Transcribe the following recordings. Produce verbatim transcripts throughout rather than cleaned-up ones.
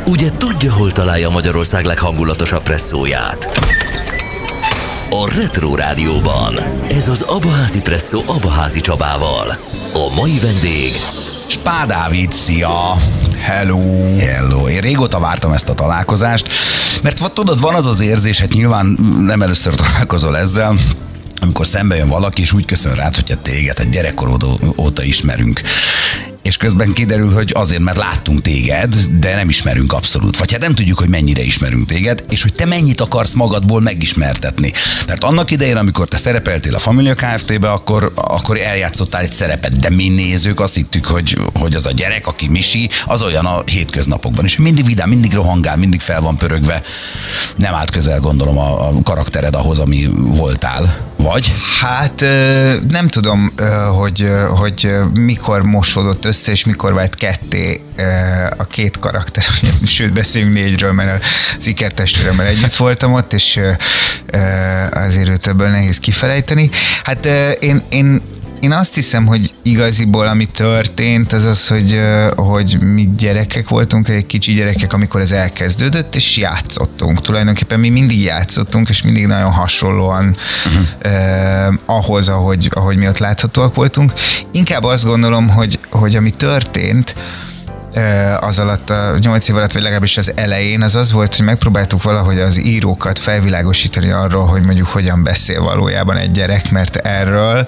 Ugye tudja, hol találja Magyarország leghangulatosabb presszóját? A Retro Rádióban. Ez az Abaházi Presszó Abaházi Csabával. A mai vendég... Spá Dávid, szia! Hello! Hello! Én régóta vártam ezt a találkozást, mert tudod, van az az érzés, hát nyilván nem először találkozol ezzel, amikor szembe jön valaki, és úgy köszön rád, hogy téged egy gyerekkorod óta ismerünk. És közben kiderül, hogy azért, mert láttunk téged, de nem ismerünk abszolút. Vagy hát nem tudjuk, hogy mennyire ismerünk téged, és hogy te mennyit akarsz magadból megismertetni. Mert annak idején, amikor te szerepeltél a Família Kft-be, akkor, akkor eljátszottál egy szerepet, de mi nézők azt hittük, hogy, hogy az a gyerek, aki Misi, az olyan a hétköznapokban. És mindig vidám, mindig rohangál, mindig fel van pörögve. Nem állt közel, gondolom, a, a karaktered ahhoz, ami voltál. Vagy? Hát nem tudom, hogy, hogy mikor mosódott össze, és mikor vált ketté a két karakter. Sőt, beszéljünk négyről, mert az ikertestvéremmel együtt voltam ott, és azért őt ebből nehéz kifelejteni. Hát én, én Én azt hiszem, hogy igaziból ami történt, az az, hogy, hogy mi gyerekek voltunk, egy kicsi gyerekek, amikor ez elkezdődött, és játszottunk. Tulajdonképpen mi mindig játszottunk, és mindig nagyon hasonlóan uh-huh. eh, ahhoz, ahogy, ahogy mi ott láthatóak voltunk. Inkább azt gondolom, hogy, hogy ami történt, az alatt, a nyolc év alatt, vagy legalábbis az elején, az az volt, hogy megpróbáltuk valahogy az írókat felvilágosítani arról, hogy mondjuk hogyan beszél valójában egy gyerek, mert erről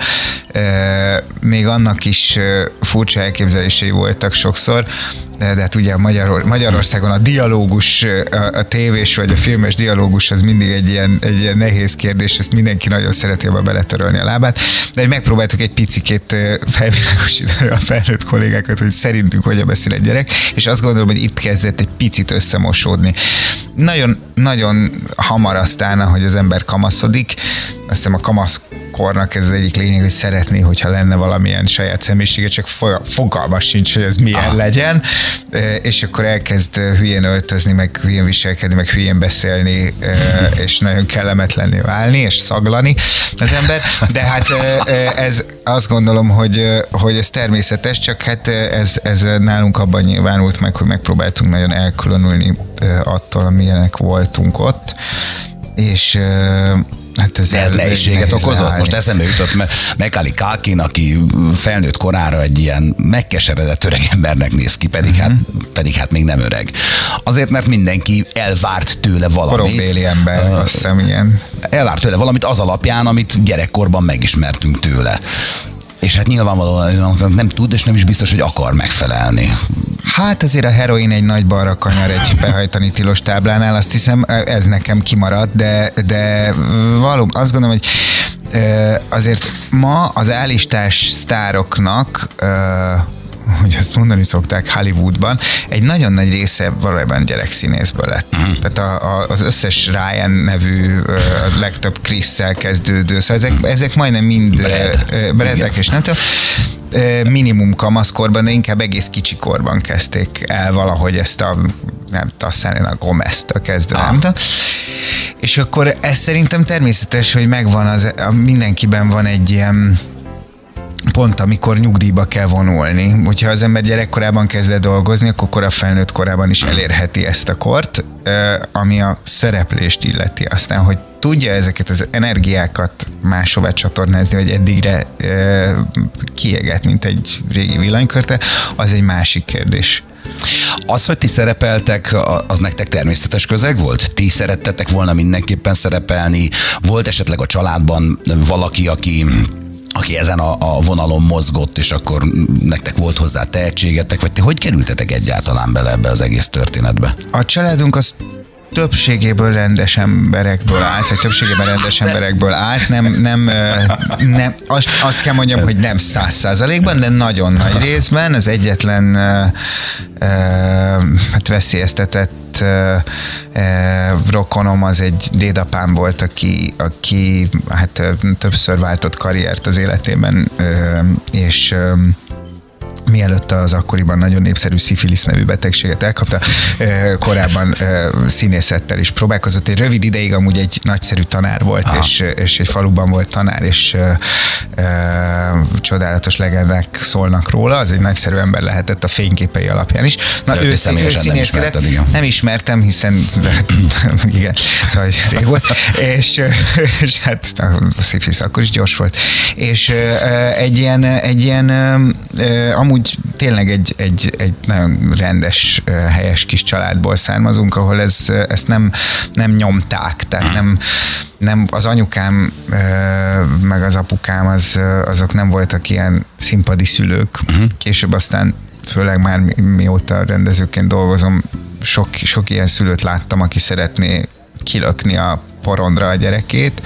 e, még annak is furcsa elképzelései voltak sokszor, de, de hát ugye Magyar, Magyarországon a dialógus, a, a tévés vagy a filmes dialógus az mindig egy ilyen, egy ilyen nehéz kérdés, ezt mindenki nagyon szereti abba beletörölni a lábát, de megpróbáltuk egy picikét felvilágosítani a felnőtt kollégákat, hogy szerintünk hogyan beszél egy gyerek, és azt gondolom, hogy itt kezdett egy picit összemosódni. Nagyon, nagyon hamar aztán, ahogy az ember kamaszodik, azt hiszem a kamaszkornak ez az egyik lényeg, hogy szeretné, hogyha lenne valamilyen saját személyisége, csak fogalma sincs, hogy ez milyen ah. legyen, és akkor elkezd hülyén öltözni, meg hülyén viselkedni, meg hülyén beszélni, és nagyon kellemetlenné válni, és szaglani az ember, de hát ez azt gondolom, hogy, hogy ez természetes, csak hát ez, ez nálunk abban nyilvánult meg, hogy megpróbáltunk nagyon elkülönülni attól, amilyenek voltunk ott, és hát ez, de ez nehézséget okozott? Most eszembe jutott, mert Macaulay Culkin, aki felnőtt korára egy ilyen megkeseredett öreg embernek néz ki, pedig, uh-huh. hát, pedig hát még nem öreg. Azért, mert mindenki elvárt tőle valamit. Korombéli ember, uh, azt hiszem, igen. Elvárt tőle valamit az alapján, amit gyerekkorban megismertünk tőle. És hát nyilvánvalóan nem tud, és nem is biztos, hogy akar megfelelni. Hát azért a heroin egy nagy balra kanyar egy behajtani tilos táblánál, azt hiszem, ez nekem kimaradt, de, de valóban azt gondolom, hogy azért ma az állistás sztároknak, hogy azt mondani szokták Hollywoodban, egy nagyon nagy része valójában gyerekszínészből lett. Uh-huh. Tehát a, a, az összes Ryan nevű, a legtöbb Chris-szel kezdődő, szóval ezek, ezek majdnem mind Brad. Bradek, és nem tudom, minimum kamaszkorban, de inkább egész kicsikorban kezdték el valahogy ezt a, nem tudom, a Gomez-t kezdve, ah. nem tudom. És akkor ez szerintem természetes, hogy megvan az, mindenkiben van egy ilyen pont, amikor nyugdíjba kell vonulni. Hogyha az ember gyerekkorában kezd el dolgozni, akkor kora felnőtt korában is elérheti ezt a kort, ami a szereplést illeti. Aztán, hogy tudja ezeket az energiákat máshová csatornázni, vagy eddigre kiégett, mint egy régi villanykörte, az egy másik kérdés. Az, hogy ti szerepeltek, az nektek természetes közeg volt? Ti szerettetek volna mindenképpen szerepelni? Volt esetleg a családban valaki, aki aki ezen a, a vonalon mozgott, és akkor nektek volt hozzá tehetségetek, vagy ti hogy kerültetek egyáltalán bele ebbe az egész történetbe? A családunk az többségéből rendes emberekből állt, vagy többségében rendes emberekből állt, nem, nem, nem azt, azt kell mondjam, hogy nem száz százalékban, de nagyon nagy részben. Az egyetlen hát veszélyeztetett rokonom az egy dédapám volt, aki, aki hát többször váltott karriert az életében, és mielőtt az akkoriban nagyon népszerű szifilisz nevű betegséget elkapta, korábban színészettel is próbálkozott. Egy rövid ideig amúgy egy nagyszerű tanár volt, és, és egy faluban volt tanár, és ö, ö, csodálatos legendák szólnak róla. Az egy nagyszerű ember lehetett a fényképei alapján is. Na, ő, ő színészkedett. Nem, nem ismertem, hiszen igen, szóval rég volt. És, és hát a szifilisz akkor is gyors volt. És egy ilyen, egy ilyen amúgy tényleg egy, egy, egy nagyon rendes, helyes kis családból származunk, ahol ez, ezt nem, nem nyomták, tehát nem, nem az anyukám meg az apukám az, azok nem voltak ilyen színpadi szülők. Később aztán főleg már mióta rendezőként dolgozom, sok, sok ilyen szülőt láttam, aki szeretné kilökni a porondra a gyerekét.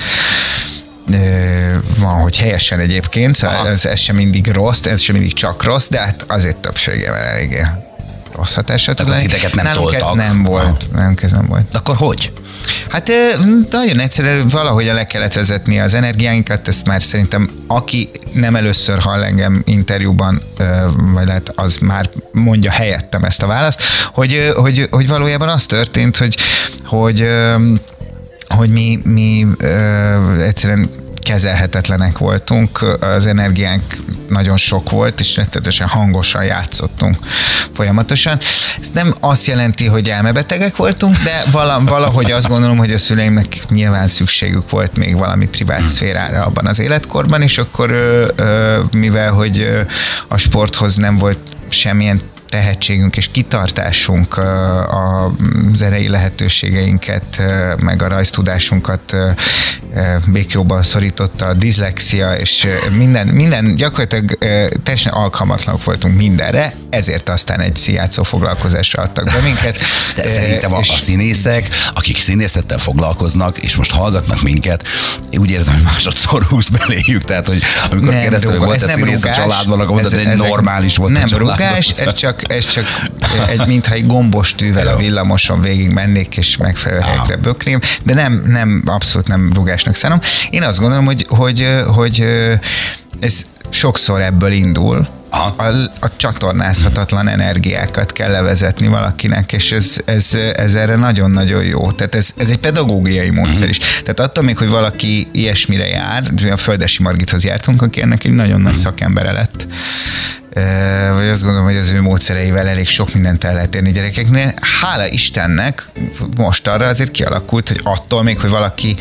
Van, hogy helyesen egyébként, szóval ez, ez sem mindig rossz, ez sem mindig csak rossz, de hát azért többségevel eléggé rossz hatása tud lenni. Titeket nem Nálunk toltak. ez nem volt. Nem, ez nem volt. De akkor hogy? Hát nagyon egyszerű, valahogy le kellett vezetni az energiáinkat, ezt már szerintem aki nem először hall engem interjúban, vagy lehet az már mondja helyettem ezt a választ, hogy, hogy, hogy valójában az történt, hogy, hogy, hogy mi, mi egyszerűen kezelhetetlenek voltunk, az energiánk nagyon sok volt, és rettenetesen hangosan játszottunk folyamatosan. Ez nem azt jelenti, hogy elmebetegek voltunk, de valahogy azt gondolom, hogy a szüleimnek nyilván szükségük volt még valami privát szférára abban az életkorban, és akkor mivel, hogy a sporthoz nem volt semmilyen tehetségünk és kitartásunk, az erei lehetőségeinket, meg a rajztudásunkat békjóban szorította a diszlexia, és minden, minden gyakorlatilag teljesen alkalmatlanok voltunk mindenre, ezért aztán egy színjátszó foglalkozásra adtak be minket. De szerintem a, a színészek, akik színészettel foglalkoznak, és most hallgatnak minket, úgy érzem, hogy másodszor húsz beléjük, tehát, hogy amikor keresztül volt a színész a családban, akkor mondtad, hogy egy normális volt nem a családban. Nem rugás, ez csak ez csak egy, mintha egy gombos tűvel a villamoson végig mennék, és megfelelő helyekre bökném, de nem, nem, abszolút nem rugásnak szánom. Én azt gondolom, hogy, hogy, hogy ez sokszor ebből indul, a, a csatornázhatatlan energiákat kell levezetni valakinek, és ez, ez, ez erre nagyon-nagyon jó. Tehát ez, ez egy pedagógiai módszer is. Tehát attól még, hogy valaki ilyesmire jár, a Földesi Margithoz jártunk, aki ennek egy nagyon nagy szakembere lett, vagy azt gondolom, hogy az ő módszereivel elég sok mindent el lehet érni gyerekeknél. Hála Istennek most arra azért kialakult, hogy attól még, hogy valaki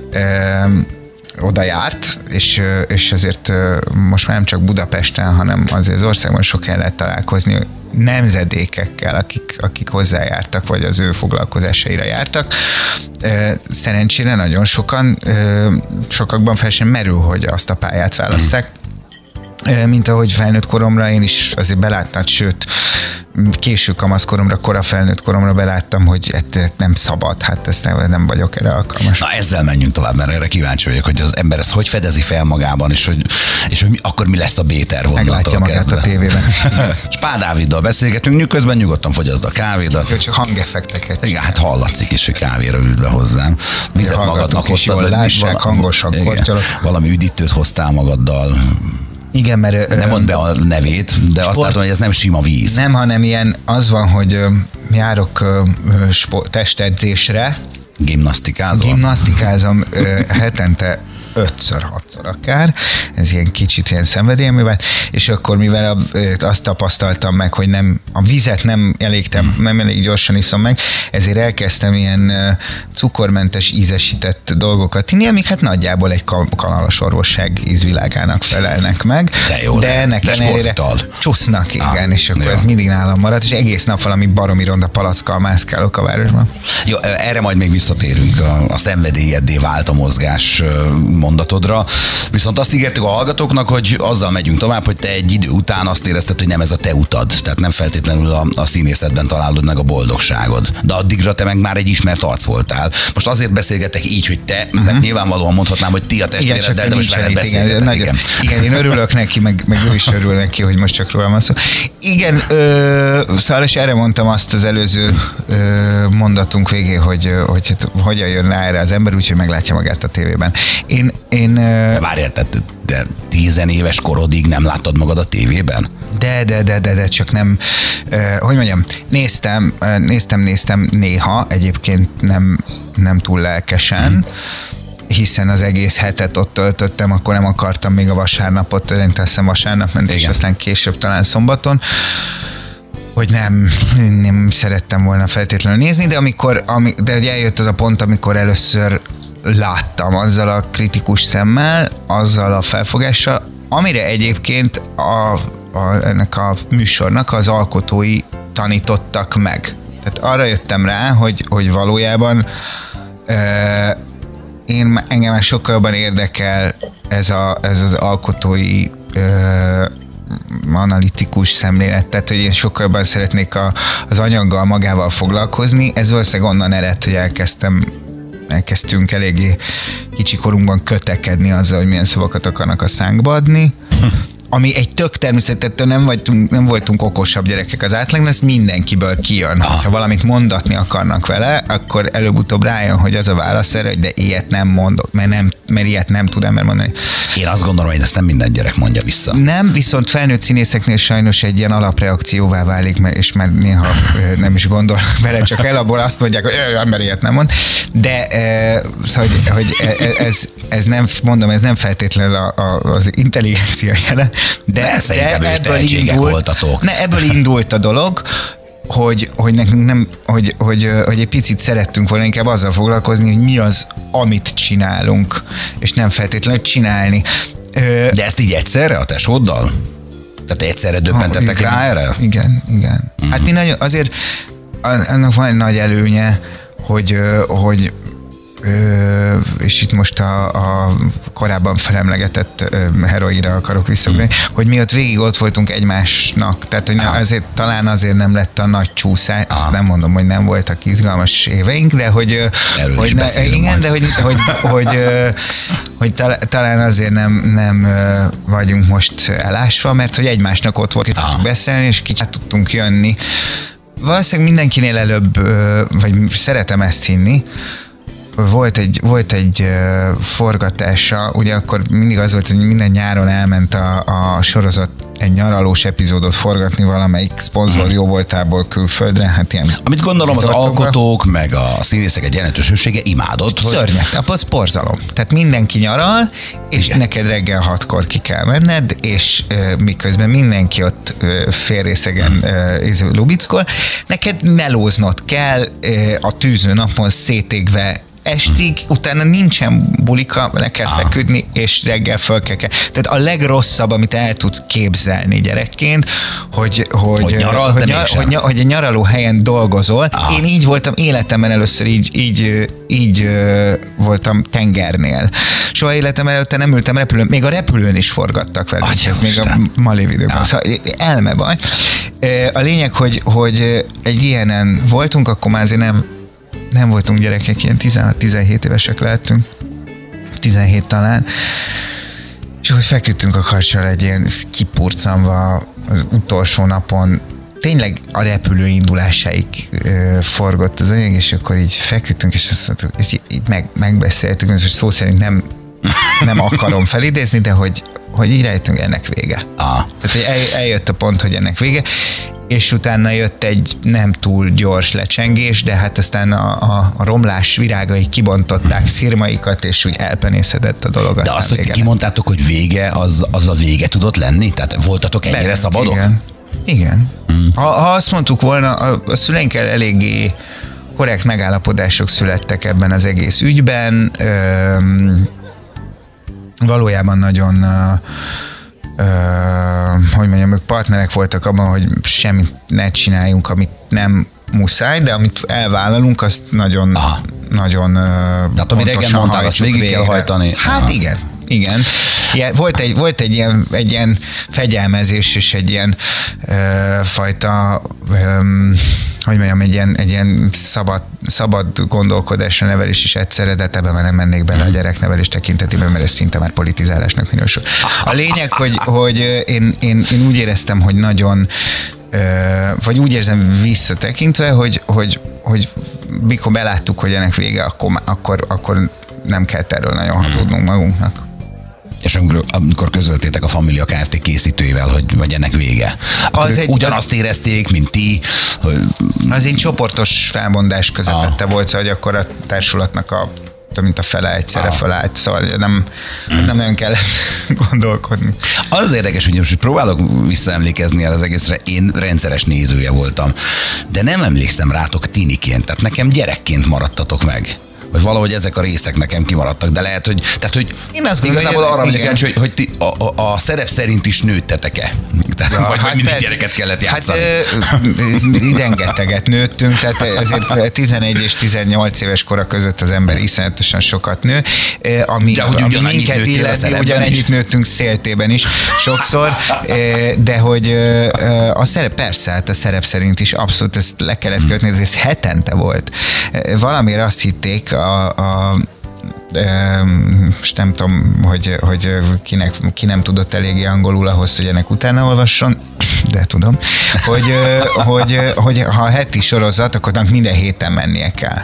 oda járt, és, és ezért most már nem csak Budapesten, hanem azért az országban sok helyen lehet találkozni nemzedékekkel, akik, akik hozzájártak, vagy az ő foglalkozásaira jártak. Szerencsére nagyon sokan, sokakban fel sem merül, hogy azt a pályát válasszák. Mint ahogy felnőtt koromra én is azért beláttam, sőt, késő kamaszkoromra, kora felnőtt koromra beláttam, hogy ezt nem szabad, hát ezt nem, nem vagyok erre alkalmas. Na ezzel menjünk tovább, mert erre kíváncsi vagyok, hogy az ember ezt hogy fedezi fel magában, és hogy, és hogy mi, akkor mi lesz a B-terv onnantól meglátja magát kezdve. A tévében. Spá Dáviddal beszélgetünk, közben nyugodtan fogyaszd a kávédat. Jó, csak hangeffekteket. Igen, hát hallatszik is, hogy kávéra ült be hozzám. Vizet magadnak hoztad, lássák, hangosak, kortyolok. Valami üdítőt hoztál magaddal. Igen, mert... Nem mondd be a nevét, de sport, azt látom, hogy ez nem sima víz. Nem, hanem ilyen, az van, hogy ö, járok ö, sport, testedzésre. Gimnasztikázol? Gimnasztikázom ö, hetente ötször, hatszor akár, ez ilyen kicsit ilyen szenvedélyemű, és akkor mivel a, azt tapasztaltam meg, hogy nem, a vizet nem elég, nem elég gyorsan iszom meg, ezért elkezdtem ilyen cukormentes, ízesített dolgokat inni, amik hát nagyjából egy kanalos orvosság ízvilágának felelnek meg. De jó, de ennek ellenére csusznak, igen, ah, és akkor jó. Ez mindig nálam maradt, és egész nap valami baromi ronda palackkal mászkálok a városban. Jó, erre majd még visszatérünk, a, a szenvedélyeddé vált a mozgás mondatodra. Viszont azt ígértük a hallgatóknak, hogy azzal megyünk tovább, hogy te egy idő után azt érezted, hogy nem ez a te utad. Tehát nem feltétlenül a, a színészetben találod meg a boldogságod. De addigra te meg már egy ismert arc voltál. Most azért beszélgetek így, hogy te, uh-huh. mert nyilvánvalóan mondhatnám, hogy ti a testvéreddel, de most veled beszélgetek. Igen, igen. igen, én örülök neki, meg, meg ő is örül neki, hogy most csak rólam van szó. Igen, ö, szóval és erre mondtam azt az előző ö, mondatunk végén, hogy, hogy hát, hogyan jön rá erre az ember, úgyhogy meglátja magát a tévében. Én én... én de várjál, de, de tizenéves korodig nem láttad magad a tévében? De, de, de, de, de, csak nem, uh, hogy mondjam, néztem, uh, néztem, néztem néha, egyébként nem, nem túl lelkesen, hmm. hiszen az egész hetet ott töltöttem, akkor nem akartam még a vasárnapot, én teszem vasárnap ment, és aztán később talán szombaton, hogy nem, nem szerettem volna feltétlenül nézni, de amikor, ami, de ugye eljött az a pont, amikor először láttam azzal a kritikus szemmel, azzal a felfogással, amire egyébként a, a, ennek a műsornak az alkotói tanítottak meg. Tehát arra jöttem rá, hogy, hogy valójában e, én engem már sokkal jobban érdekel ez, a, ez az alkotói e, analitikus szemlélet, tehát hogy én sokkal jobban szeretnék a, az anyaggal magával foglalkozni. Ez valószínűleg onnan ered, hogy elkezdtem elkezdtünk eléggé kicsi korunkban kötekedni azzal, hogy milyen szavakat akarnak a szánkba adni. Ami egy tök természetesen nem voltunk, nem voltunk okosabb gyerekek az átlag, ez mindenkiből kijön. Ha valamit mondatni akarnak vele, akkor előbb-utóbb rájön, hogy az a válasz erre, hogy de ilyet nem mondok, mert, nem, mert ilyet nem tud ember mondani. Én azt gondolom, hogy ezt nem minden gyerek mondja vissza. Nem, viszont felnőtt színészeknél sajnos egy ilyen alapreakcióvá válik, mert, és már néha nem is gondol vele, csak elabból azt mondják, hogy ember ilyet nem mond. De szóval, hogy, hogy ez, ez nem, mondom, ez nem feltétlenül a, a, az intelligencia jele, de, Persze, de ebből, indult, ne, ebből indult a dolog, hogy, hogy nekünk nem, hogy, hogy, hogy egy picit szerettünk volna inkább azzal foglalkozni, hogy mi az, amit csinálunk, és nem feltétlenül csinálni. De ezt így egyszerre a tesóddal? Tehát egyszerre döbbentettek ha, rá erre? Igen, igen. Mm-hmm. Hát mi nagyon, azért annak van egy nagy előnye, hogy, hogy Ö, és itt most a, a korábban felemlegetett heroinra akarok visszaugni, hmm. hogy mi ott végig ott voltunk egymásnak, tehát hogy ah. azért, talán azért nem lett a nagy csúszás, ah. azt nem mondom, hogy nem voltak izgalmas éveink, de hogy, hogy ne, igen, de hogy, hogy, hogy, hogy, hogy talán azért nem, nem vagyunk most elásva, mert hogy egymásnak ott volt, ah. tudtunk beszélni, és kicsit tudtunk jönni. Valószínűleg mindenkinél előbb, vagy szeretem ezt hinni, Volt egy, volt egy uh, forgatása, ugye akkor mindig az volt, hogy minden nyáron elment a, a sorozat egy nyaralós epizódot forgatni valamelyik szponzor jó voltából külföldre. Hát ilyen Amit gondolom az alkotók, meg a színészek egy jelentős hősége imádott. Hogy... Szörnyek, az porzalom. Tehát mindenki nyaral, és igen. neked reggel hatkor ki kell menned, és uh, miközben mindenki ott uh, félrészegen uh, lubickol, neked melóznod kell uh, a tűző napon szétégve estig, hmm. utána nincsen bulika, le kell ah. feküdni, és reggel föl kell kell. Tehát a legrosszabb, amit el tudsz képzelni gyerekként, hogy, hogy, hogy, nyaralsz, hogy, nyar, hogy, hogy egy nyaraló helyen dolgozol. Ah. Én így voltam életemben először, így, így, így voltam tengernél. Soha életem előtte nem ültem repülőn, még a repülőn is forgattak velünk. Atya, ez még a Malév időben. Ah. Szóval elme baj. A lényeg, hogy, hogy egy ilyenen voltunk, akkor már azért nem nem voltunk gyerekek, ilyen tizenhat-tizenhét évesek lehetünk, tizenhét talán, és hogy feküdtünk a karcsal egy ilyen kipurcanva az utolsó napon, tényleg a repülő indulásáig ö, forgott az anyag, és akkor így feküdtünk, és azt mondtuk, így, így meg, megbeszéltük, hogy szó szerint nem, nem akarom felidézni, de hogy, hogy így rájöttünk, ennek vége. Ah. Tehát hogy el, eljött a pont, hogy ennek vége, és utána jött egy nem túl gyors lecsengés, de hát aztán a, a, a romlás virágai kibontották szirmaikat, és úgy elpenészedett a dolog. De azt, hogy kimondtátok, hogy vége, az, az a vége tudott lenni? Tehát voltatok ennyire Benne, szabadok? Igen. Igen. Hmm. Ha, ha azt mondtuk volna, a, a szüleinkkel eléggé korrekt megállapodások születtek ebben az egész ügyben. Üm, valójában nagyon... Uh, hogy mondjam, ők partnerek voltak abban, hogy semmit ne csináljunk, amit nem muszáj, de amit elvállalunk, azt nagyon, Aha. nagyon Tehát ami reggel mondtál, azt végig végre. kell hajtani. Hát Aha. igen, igen. Ja, volt egy, volt egy, ilyen, egy ilyen fegyelmezés és egy ilyen uh, fajta um, hogy mondjam, egy ilyen, egy ilyen szabad, szabad gondolkodásra nevelés is egyszerre, de ebben már nem mennék bele a gyereknevelés tekintetében, mert ez szinte már politizálásnak minősül. A lényeg, hogy, hogy én, én, én úgy éreztem, hogy nagyon, vagy úgy érzem visszatekintve, hogy, hogy, hogy mikor beláttuk, hogy ennek vége, akkor, akkor, akkor nem kell erről nagyon hazudnunk magunknak. És amikor, amikor közöltétek a Família Kft. Készítőivel, hogy vagy ennek vége, az egy, ugyanazt az... érezték, mint ti? Hogy... Az egy csoportos felmondás közepette ah. volt, szóval, hogy akkor a társulatnak a több mint a fele egyszerre ah. felállt, szóval nem, hmm. nem nagyon kellett gondolkodni. Az érdekes, hogy most próbálok visszaemlékezni erre az egészre, én rendszeres nézője voltam, de nem emlékszem rátok tiniként, tehát nekem gyerekként maradtatok meg. Vagy valahogy ezek a részek nekem kimaradtak, de lehet, hogy... Tehát, hogy én azt igazából arra vagyok kíváncsi, hogy, hogy ti a, a, a szerep szerint is nőttetek-e? Tehát, ja, vagy hát mindig persze, gyereket kellett játszani? Hát rengeteget nőttünk, tehát ezért tizenegy és tizennyolc éves kora között az ember iszonyatosan sokat nő. Ami, de hogy ami minket illeti, ugyanennyit nőttünk széltében is sokszor, de hogy a szerep, persze, hát a szerep szerint is abszolút ezt le kellett kötni, ez hetente volt. Valamire azt hitték, A, a, most nem tudom, hogy, hogy kinek, ki nem tudott eléggé angolul ahhoz, hogy ennek utána olvasson, de tudom, hogy, hogy, hogy ha a heti sorozat, akkor minden héten mennie kell.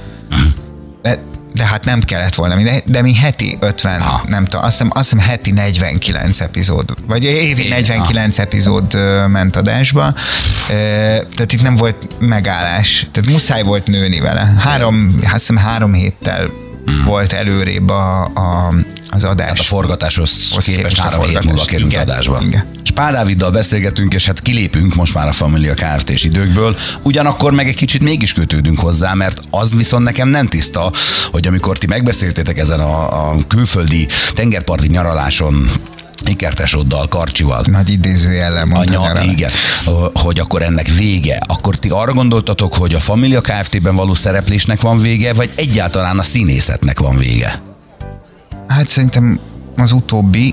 De, de hát nem kellett volna, de, de mi heti ötven, ha. nem tudom, azt hiszem, azt hiszem heti negyvenkilenc epizód, vagy évi negyvenkilenc ha. epizód ment adásba, tehát itt nem volt megállás, tehát muszáj volt nőni vele. Három, azt hiszem három héttel hmm. volt előrébb a, a, az adás. Hát a forgatáshoz képest három hét múlva került igen, adásba. Igen. Pál Dáviddal beszélgetünk, és hát kilépünk most már a Família Kft-s időkből, ugyanakkor meg egy kicsit mégis kötődünk hozzá, mert az viszont nekem nem tiszta, hogy amikor ti megbeszéltétek ezen a, a külföldi tengerparti nyaraláson ikertesoddal, Karcsival. Nagy idézőjellel mondta. Igen, hogy akkor ennek vége. Akkor ti arra gondoltatok, hogy a Família Kft-ben való szereplésnek van vége, vagy egyáltalán a színészetnek van vége? Hát szerintem az utóbbi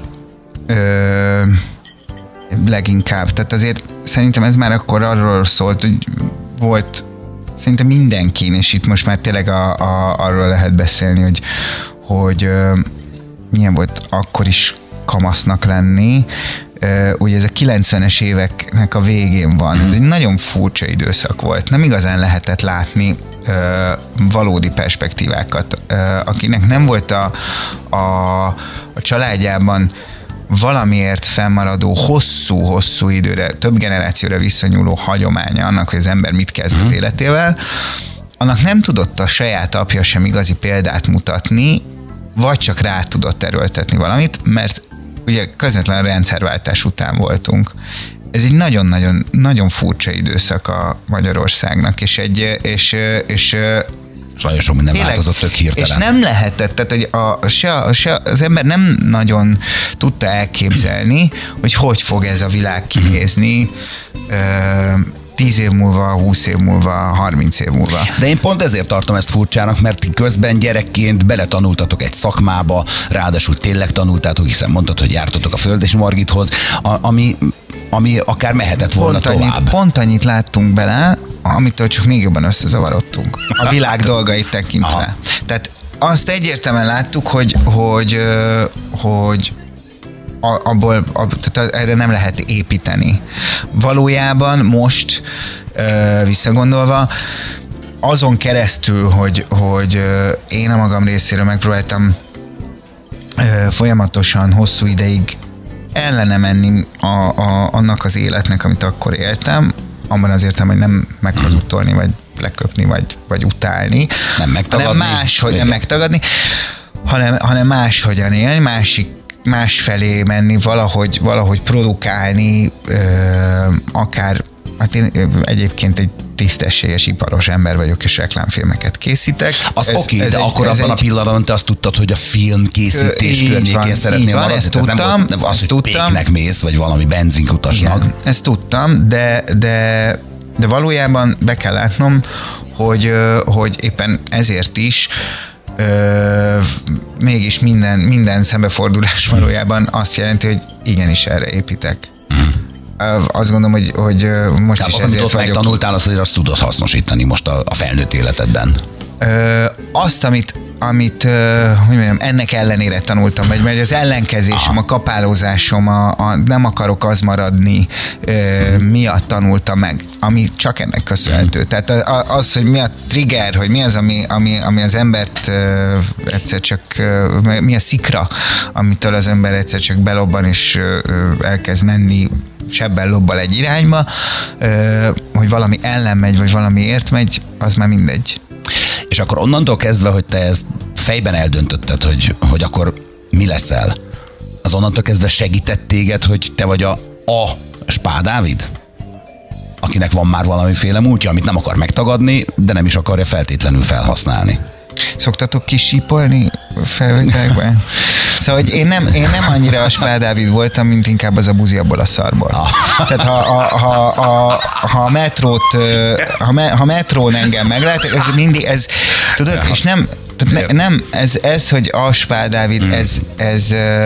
ö, leginkább. Tehát azért szerintem ez már akkor arról szólt, hogy volt szerintem mindenkin, és itt most már tényleg a, a, arról lehet beszélni, hogy, hogy ö, milyen volt akkor is kamasznak lenni. Ugye ez a kilencvenes éveknek a végén van. Ez egy nagyon furcsa időszak volt. Nem igazán lehetett látni uh, valódi perspektívákat. Uh, akinek nem volt a, a, a családjában valamiért fennmaradó hosszú-hosszú időre, több generációra visszanyúló hagyománya annak, hogy az ember mit kezd az életével, annak nem tudott a saját apja sem igazi példát mutatni, vagy csak rá tudott erőltetni valamit, mert ugye közvetlen rendszerváltás után voltunk. Ez egy nagyon-nagyon nagyon furcsa időszak a Magyarországnak, és egy, és, és nagyon sok minden tényleg, változott tök hirtelen. És nem lehetett, tehát hogy a, se, se, az ember nem nagyon tudta elképzelni, hogy hogy fog ez a világ kinézni tíz év múlva, húsz év múlva, harminc év múlva. De én pont ezért tartom ezt furcsának, mert közben gyerekként beletanultatok egy szakmába, ráadásul tényleg tanultátok, hiszen mondtad, hogy jártatok a Föld és Margithoz, ami, ami akár mehetett volna pont tovább. Annyit, pont annyit láttunk bele, amitől csak még jobban összezavarodtunk. A világ dolgait tekintve. Aha. Tehát azt egyértelműen láttuk, hogy, hogy, hogy abból, ab, tehát erre nem lehet építeni. Valójában most visszagondolva, azon keresztül, hogy, hogy én a magam részéről megpróbáltam folyamatosan hosszú ideig ellene menni a, a, annak az életnek, amit akkor éltem, abban az értelem, hogy nem meghazudtolni, vagy leköpni, vagy, vagy utálni. Nem megtagadni. Hanem máshogy nem megtagadni, hanem, hanem máshogyan élni, másik más felé menni, valahogy, valahogy produkálni, ö, akár, hát én egyébként egy tisztességes, iparos ember vagyok, és reklámfilmeket készítek. Az oké, okay, de egy, akkor abban egy... a pillanatban te azt tudtad, hogy a filmkészítés környékén szeretnél maradni? Ezt tudtam. Nem, nem az, ezt hogy tudtam. péknek mész, vagy valami benzinkutasnak. Igen, ezt tudtam, de, de, de valójában be kell látnom, hogy, hogy éppen ezért is Ö, mégis minden, minden szembefordulás valójában azt jelenti, hogy igenis erre építek. Mm. Ö, azt gondolom, hogy, hogy most Tehát is az, ezért azt vagyok. Megtanultál, azt, hogy azt tudod hasznosítani most a, a felnőtt életedben. Ö, azt, amit amit hogy mondjam, ennek ellenére tanultam, vagy mert az ellenkezésem, a kapálózásom, a, a nem akarok az maradni miatt tanultam meg, ami csak ennek köszönhető. Tehát az, hogy mi a trigger, hogy mi az, ami, ami, ami az embert egyszer csak, mi a szikra, amitől az ember egyszer csak belobban és elkezd menni, sebben lobbal egy irányba, hogy valami ellen megy, vagy valamiért megy, az már mindegy. És akkor onnantól kezdve, hogy te ezt fejben eldöntötted, hogy, hogy akkor mi leszel, az onnantól kezdve segített téged, hogy te vagy a, a Spá Dávid? Akinek van már valamiféle múltja, amit nem akar megtagadni, de nem is akarja feltétlenül felhasználni. Szoktatok kisípolni felvételekben? Szóval, hogy én nem, én nem annyira a Spá Dávid voltam, mint inkább az a buzi abból a szarból. Ah. Tehát ha, ha, ha, ha, ha metrót, ha, me, ha metrón engem meglát, ez mindig, ez, tudod, ja. És nem, tehát ne, nem, ez, ez, hogy a Spá Dávid, hmm. ez, ez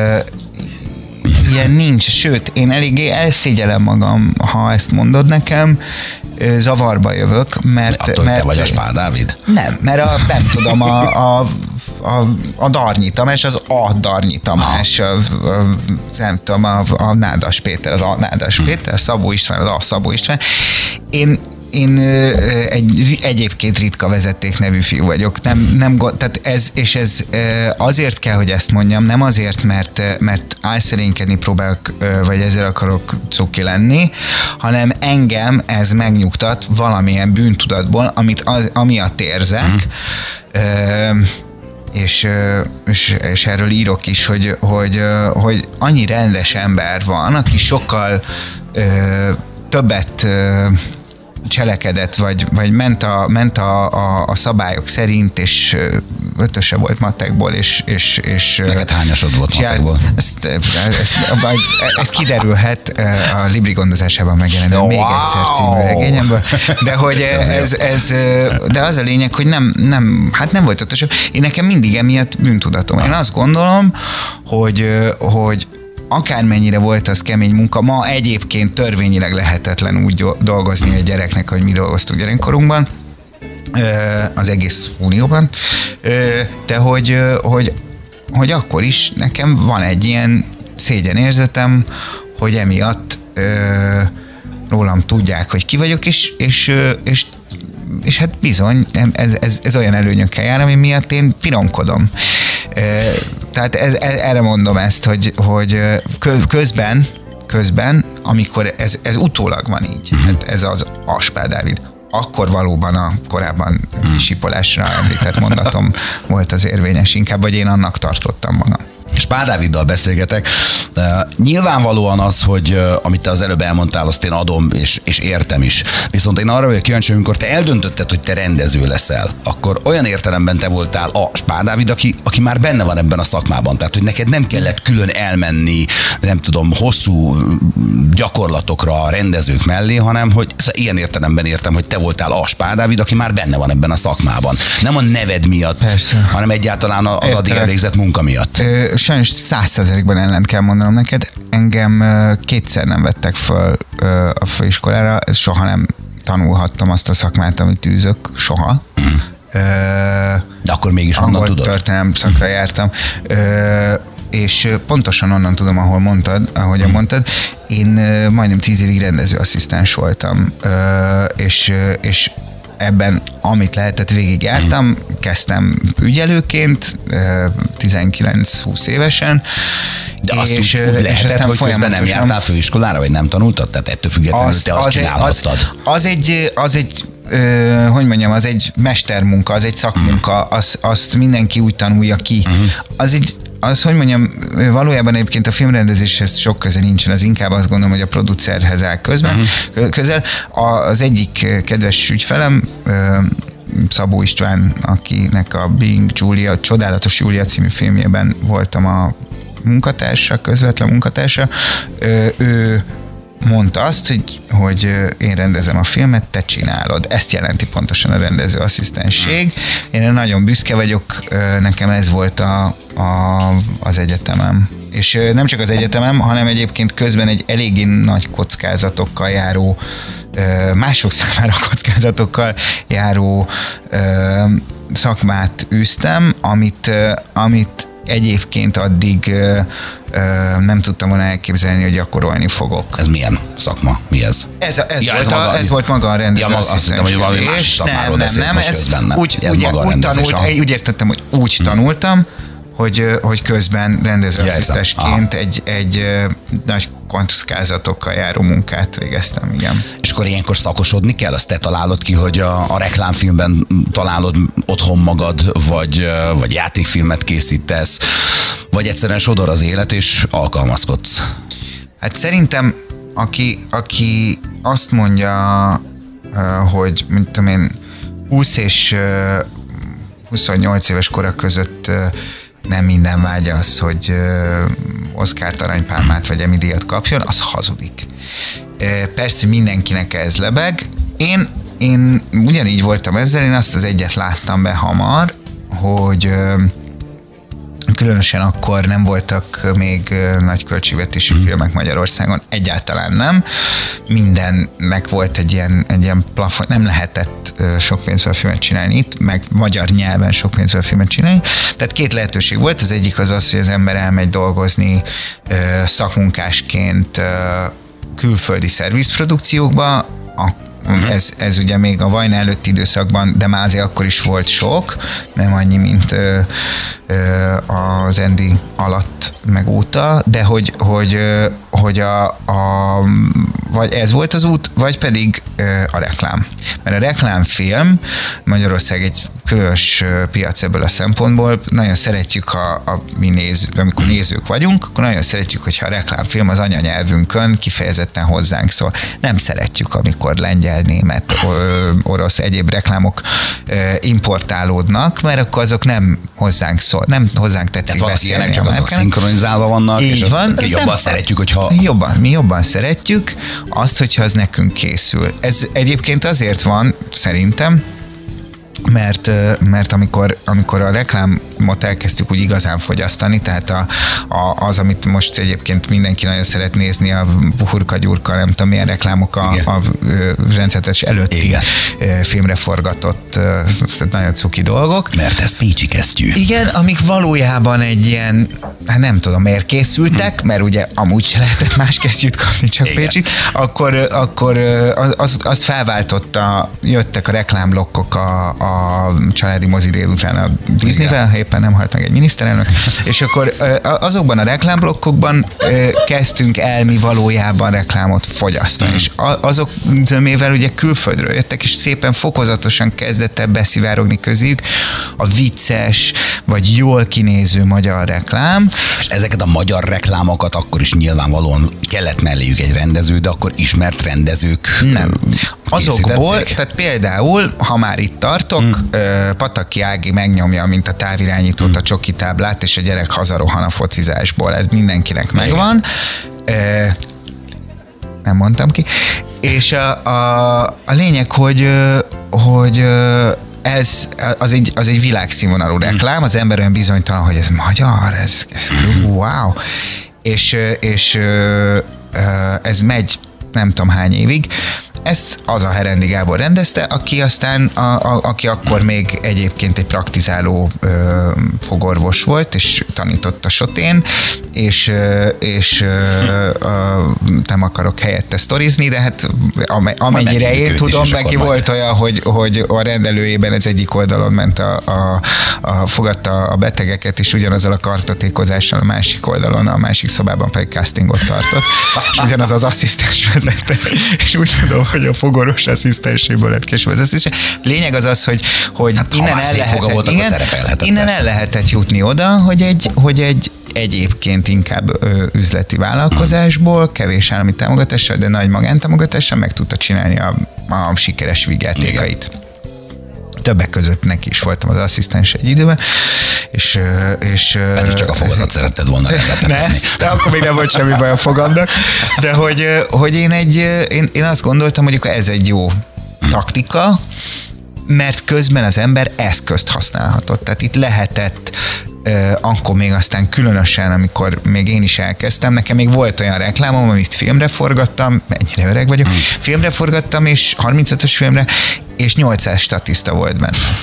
ilyen nincs, sőt, én eléggé elszégyellem magam, ha ezt mondod nekem, zavarba jövök, mert... Attól, mert te vagy a Spá Dávid? Nem, mert a, nem tudom, a, a, a, a Darnyi Tamás, az a Darnyi Tamás, a, a, nem tudom, a, a Nádas Péter, az a Nádas Péter, a Szabó István, az a Szabó István. Én Én egy egyébként ritka vezeték nevű fiú vagyok. Nem, nem, tehát ez, és ez azért kell, hogy ezt mondjam, nem azért, mert, mert álszerénykedni próbálok, vagy ezzel akarok cuki lenni, hanem engem ez megnyugtat valamilyen bűntudatból, amit az, amiatt érzek, mm. És, és, és erről írok is, hogy, hogy, hogy annyi rendes ember van, aki sokkal többet cselekedett, vagy, vagy ment, a, ment a, a, a szabályok szerint, és ötöse volt matekból, és... és, és neked hányasod volt matekból? Ezt, ezt, ezt, ez kiderülhet a Libri gondozásában megjelenő wow. Még egyszer című regényemből, de hogy ez, ez, de az a lényeg, hogy nem, nem, hát nem volt ötöse. Én nekem mindig emiatt bűntudatom. Én azt gondolom, hogy, hogy akármennyire volt az kemény munka, ma egyébként törvényileg lehetetlen úgy dolgozni egy gyereknek, hogy mi dolgoztunk gyerekkorunkban, az egész unióban, de hogy, hogy, hogy akkor is nekem van egy ilyen szégyenérzetem, hogy emiatt rólam tudják, hogy ki vagyok, és, és, és, és hát bizony, ez, ez, ez olyan előnyökkel jár, ami miatt én pironkodom. Tehát ez, ez, erre mondom ezt, hogy, hogy közben, közben, amikor ez, ez utólag van így, hát ez az a Spá Dávid, akkor valóban a korábban kisipolásra említett mondatom volt az érvényes inkább, vagy én annak tartottam magam. Spá Dáviddal beszélgetek. Uh, nyilvánvalóan az, hogy uh, amit te az előbb elmondtál, azt én adom, és, és értem is. Viszont én arra vagyok kíváncsi, amikor te eldöntötted, hogy te rendező leszel, akkor olyan értelemben te voltál a Spá Dávid, aki, aki már benne van ebben a szakmában. Tehát, hogy neked nem kellett külön elmenni, nem tudom, hosszú gyakorlatokra a rendezők mellé, hanem, hogy szóval ilyen értelemben értem, hogy te voltál a Spá Dávid, aki már benne van ebben a szakmában. Nem a neved miatt, persze, hanem egyáltalán az addig elvégzett munka miatt. Ö, sajnos száz százalékban ellent kell mondanom neked. Engem kétszer nem vettek föl a főiskolára, soha nem tanulhattam azt a szakmát, amit űzök, soha. Mm. De akkor mégis onnan tudod? Történelem szakra jártam. És pontosan onnan tudom, ahol mondtad, ahogyan mondtad, én majdnem tíz évig rendezőasszisztens voltam, és, és ebben, amit lehetett, végigjártam, kezdtem ügyelőként, tizenkilenc-húsz évesen. De azt és, úgy, úgy lehetett, hogy közben nem jártál főiskolára, vagy nem tanultad? Tehát ettől függetlenül azt, te azt az csinálhattad? Az, az egy, az egy Ö, hogy mondjam, az egy mestermunka, az egy szakmunka, az, azt mindenki úgy tanulja ki. Uh-huh. Az egy, az, hogy mondjam, valójában egyébként a filmrendezéshez sok köze nincsen, az inkább azt gondolom, hogy a producerhez áll közben, uh-huh. közel. Az egyik kedves ügyfelem, Szabó István, akinek a Being Julia, Csodálatos Júlia című filmjében voltam a munkatársa, közvetlen munkatársa, ő mondta azt, hogy, hogy én rendezem a filmet, te csinálod. Ezt jelenti pontosan a rendezőasszisztentség. Én nagyon büszke vagyok, nekem ez volt a, a, az egyetemem. És nem csak az egyetemem, hanem egyébként közben egy eléggé nagy kockázatokkal járó, mások számára kockázatokkal járó szakmát űztem, amit, amit egyébként addig nem tudtam volna elképzelni, hogy gyakorolni fogok. Ez milyen szakma? Mi ez? Ez, a, ez, ja, volt, ez, a, maga, ez volt maga a rendező. Ja, azt hittem, hogy valami más szakmáról beszélt most közben. Nem. Úgy, ez ugye, maga úgy, tanult, a... úgy értettem, hogy úgy hmm. tanultam, hogy, hogy közben rendezőasszisztensként ja, egy, egy nagy kontuszkázatokkal járó munkát végeztem, igen. És akkor ilyenkor szakosodni kell? Azt te találod ki, hogy a, a reklámfilmben találod otthon magad, vagy, vagy játékfilmet készítesz, vagy egyszerűen sodor az élet, és alkalmazkodsz? Hát szerintem, aki, aki azt mondja, hogy mint tudom én, húsz és huszonnyolc éves kora között nem minden vágya az, hogy Oscart, aranypálmát vagy Emmy díjat kapjon, az hazudik. Persze mindenkinek ez lebeg. Én, én ugyanígy voltam ezzel, én azt az egyet láttam be hamar, hogy különösen akkor nem voltak még nagy költségvetésű mm. filmek Magyarországon, egyáltalán nem. Mindennek volt egy ilyen, egy ilyen plafon, nem lehetett sok pénzvel filmet csinálni itt, meg magyar nyelven sok pénzvel filmet csinálni. Tehát két lehetőség volt, az egyik az az, hogy az ember elmegy dolgozni szakmunkásként külföldi szervizprodukciókba, a Uh-huh. Ez, ez ugye még a Vajna előtti időszakban, de már azért akkor is volt sok, nem annyi, mint ö, ö, az Andy alatt meg óta, de hogy, hogy, ö, hogy a, a, vagy ez volt az út, vagy pedig ö, a reklám. Mert a reklámfilm Magyarország egy különös piac ebből a szempontból, nagyon szeretjük, ha a, mi néz, amikor nézők vagyunk, akkor nagyon szeretjük, hogyha a reklámfilm az anyanyelvünkön kifejezetten hozzánk szól. Nem szeretjük, amikor lengyel, német, orosz, egyéb reklámok importálódnak, mert akkor azok nem hozzánk szól, nem hozzánk tetszik beszélni. Csak azok szinkronizálva vannak, így és van, jobban nem, szeretjük, hogyha... Jobban, mi jobban szeretjük azt, hogyha az nekünk készül. Ez egyébként azért van, szerintem, mert, mert amikor, amikor a reklámot elkezdtük úgy igazán fogyasztani, tehát a, a, az, amit most egyébként mindenki nagyon szeret nézni, a hurka-gyurka, nem tudom milyen reklámok a, a, a rendszeres előtti igen. filmre forgatott nagyon cuki dolgok. Mert ez pécsi kesztyű. Igen, amik valójában egy ilyen, hát nem tudom, miért készültek, hm. mert ugye amúgy se lehetett más kesztyűt kapni, csak igen. pécsit, akkor, akkor az, azt felváltotta, jöttek a reklámblokkok a, a a családi mozi délután a Disneyvel, ha éppen nem halt meg egy miniszterelnök, és akkor azokban a reklámblokkokban kezdtünk el mi valójában reklámot fogyasztani, mm. és azok zömével ugye külföldről jöttek, és szépen fokozatosan kezdett el beszivárogni közéjük a vicces, vagy jól kinéző magyar reklám. És ezeket a magyar reklámokat akkor is nyilvánvalóan kellett melléjük egy rendező, de akkor ismert rendezők nem. Azokból, tehát például, ha már itt tartok, hmm. Pataki Ági megnyomja, mint a távirányítót, hmm. a csoki táblát, és a gyerek hazarohan a focizásból. Ez mindenkinek megvan. E, nem mondtam ki. És a, a, a lényeg, hogy, hogy ez az egy, az egy világszínvonalú reklám, az ember olyan bizonytalan, hogy ez magyar, ez, ez wow. És, és ez megy nem tudom hány évig. Ezt az a Herendi Gábor rendezte, aki aztán, a, a, aki akkor még egyébként egy praktizáló ö, fogorvos volt, és tanított a Sotén, és, és ö, ö, nem akarok helyette sztorizni, de hát amennyire én tudom, neki volt olyan, hogy, hogy a rendelőjében ez egyik oldalon ment a, a, a fogadta a betegeket, és ugyanazzal a kartotékozással a másik oldalon, a másik szobában pedig castingot tartott, és ugyanaz az asszisztens vezette, és úgy tudom, hogy a fogoros asszisztenséből lett később az asszisztens. Lényeg az az, hogy, hogy hát, innen, el lehetett, volt, igen, innen el lehetett jutni oda, hogy egy, hogy egy egyébként inkább ö, üzleti vállalkozásból, kevés állami támogatással, de nagy magántámogatással meg tudta csinálni a, a sikeres vígjátékait. Többek között neki is voltam az asszisztens egy időben, és... és pedig csak a fogadat szeretted volna ne, de akkor még nem volt semmi baj a fogadnak, de hogy, hogy én, egy, én, én azt gondoltam, hogy akkor ez egy jó taktika, mert közben az ember eszközt használhatott. Tehát itt lehetett Uh, akkor még aztán különösen, amikor még én is elkezdtem, nekem még volt olyan reklámom, amit filmre forgattam, mennyire öreg vagyok, mm. filmre forgattam, és harmincötös filmre, és nyolcszáz statiszta volt benne.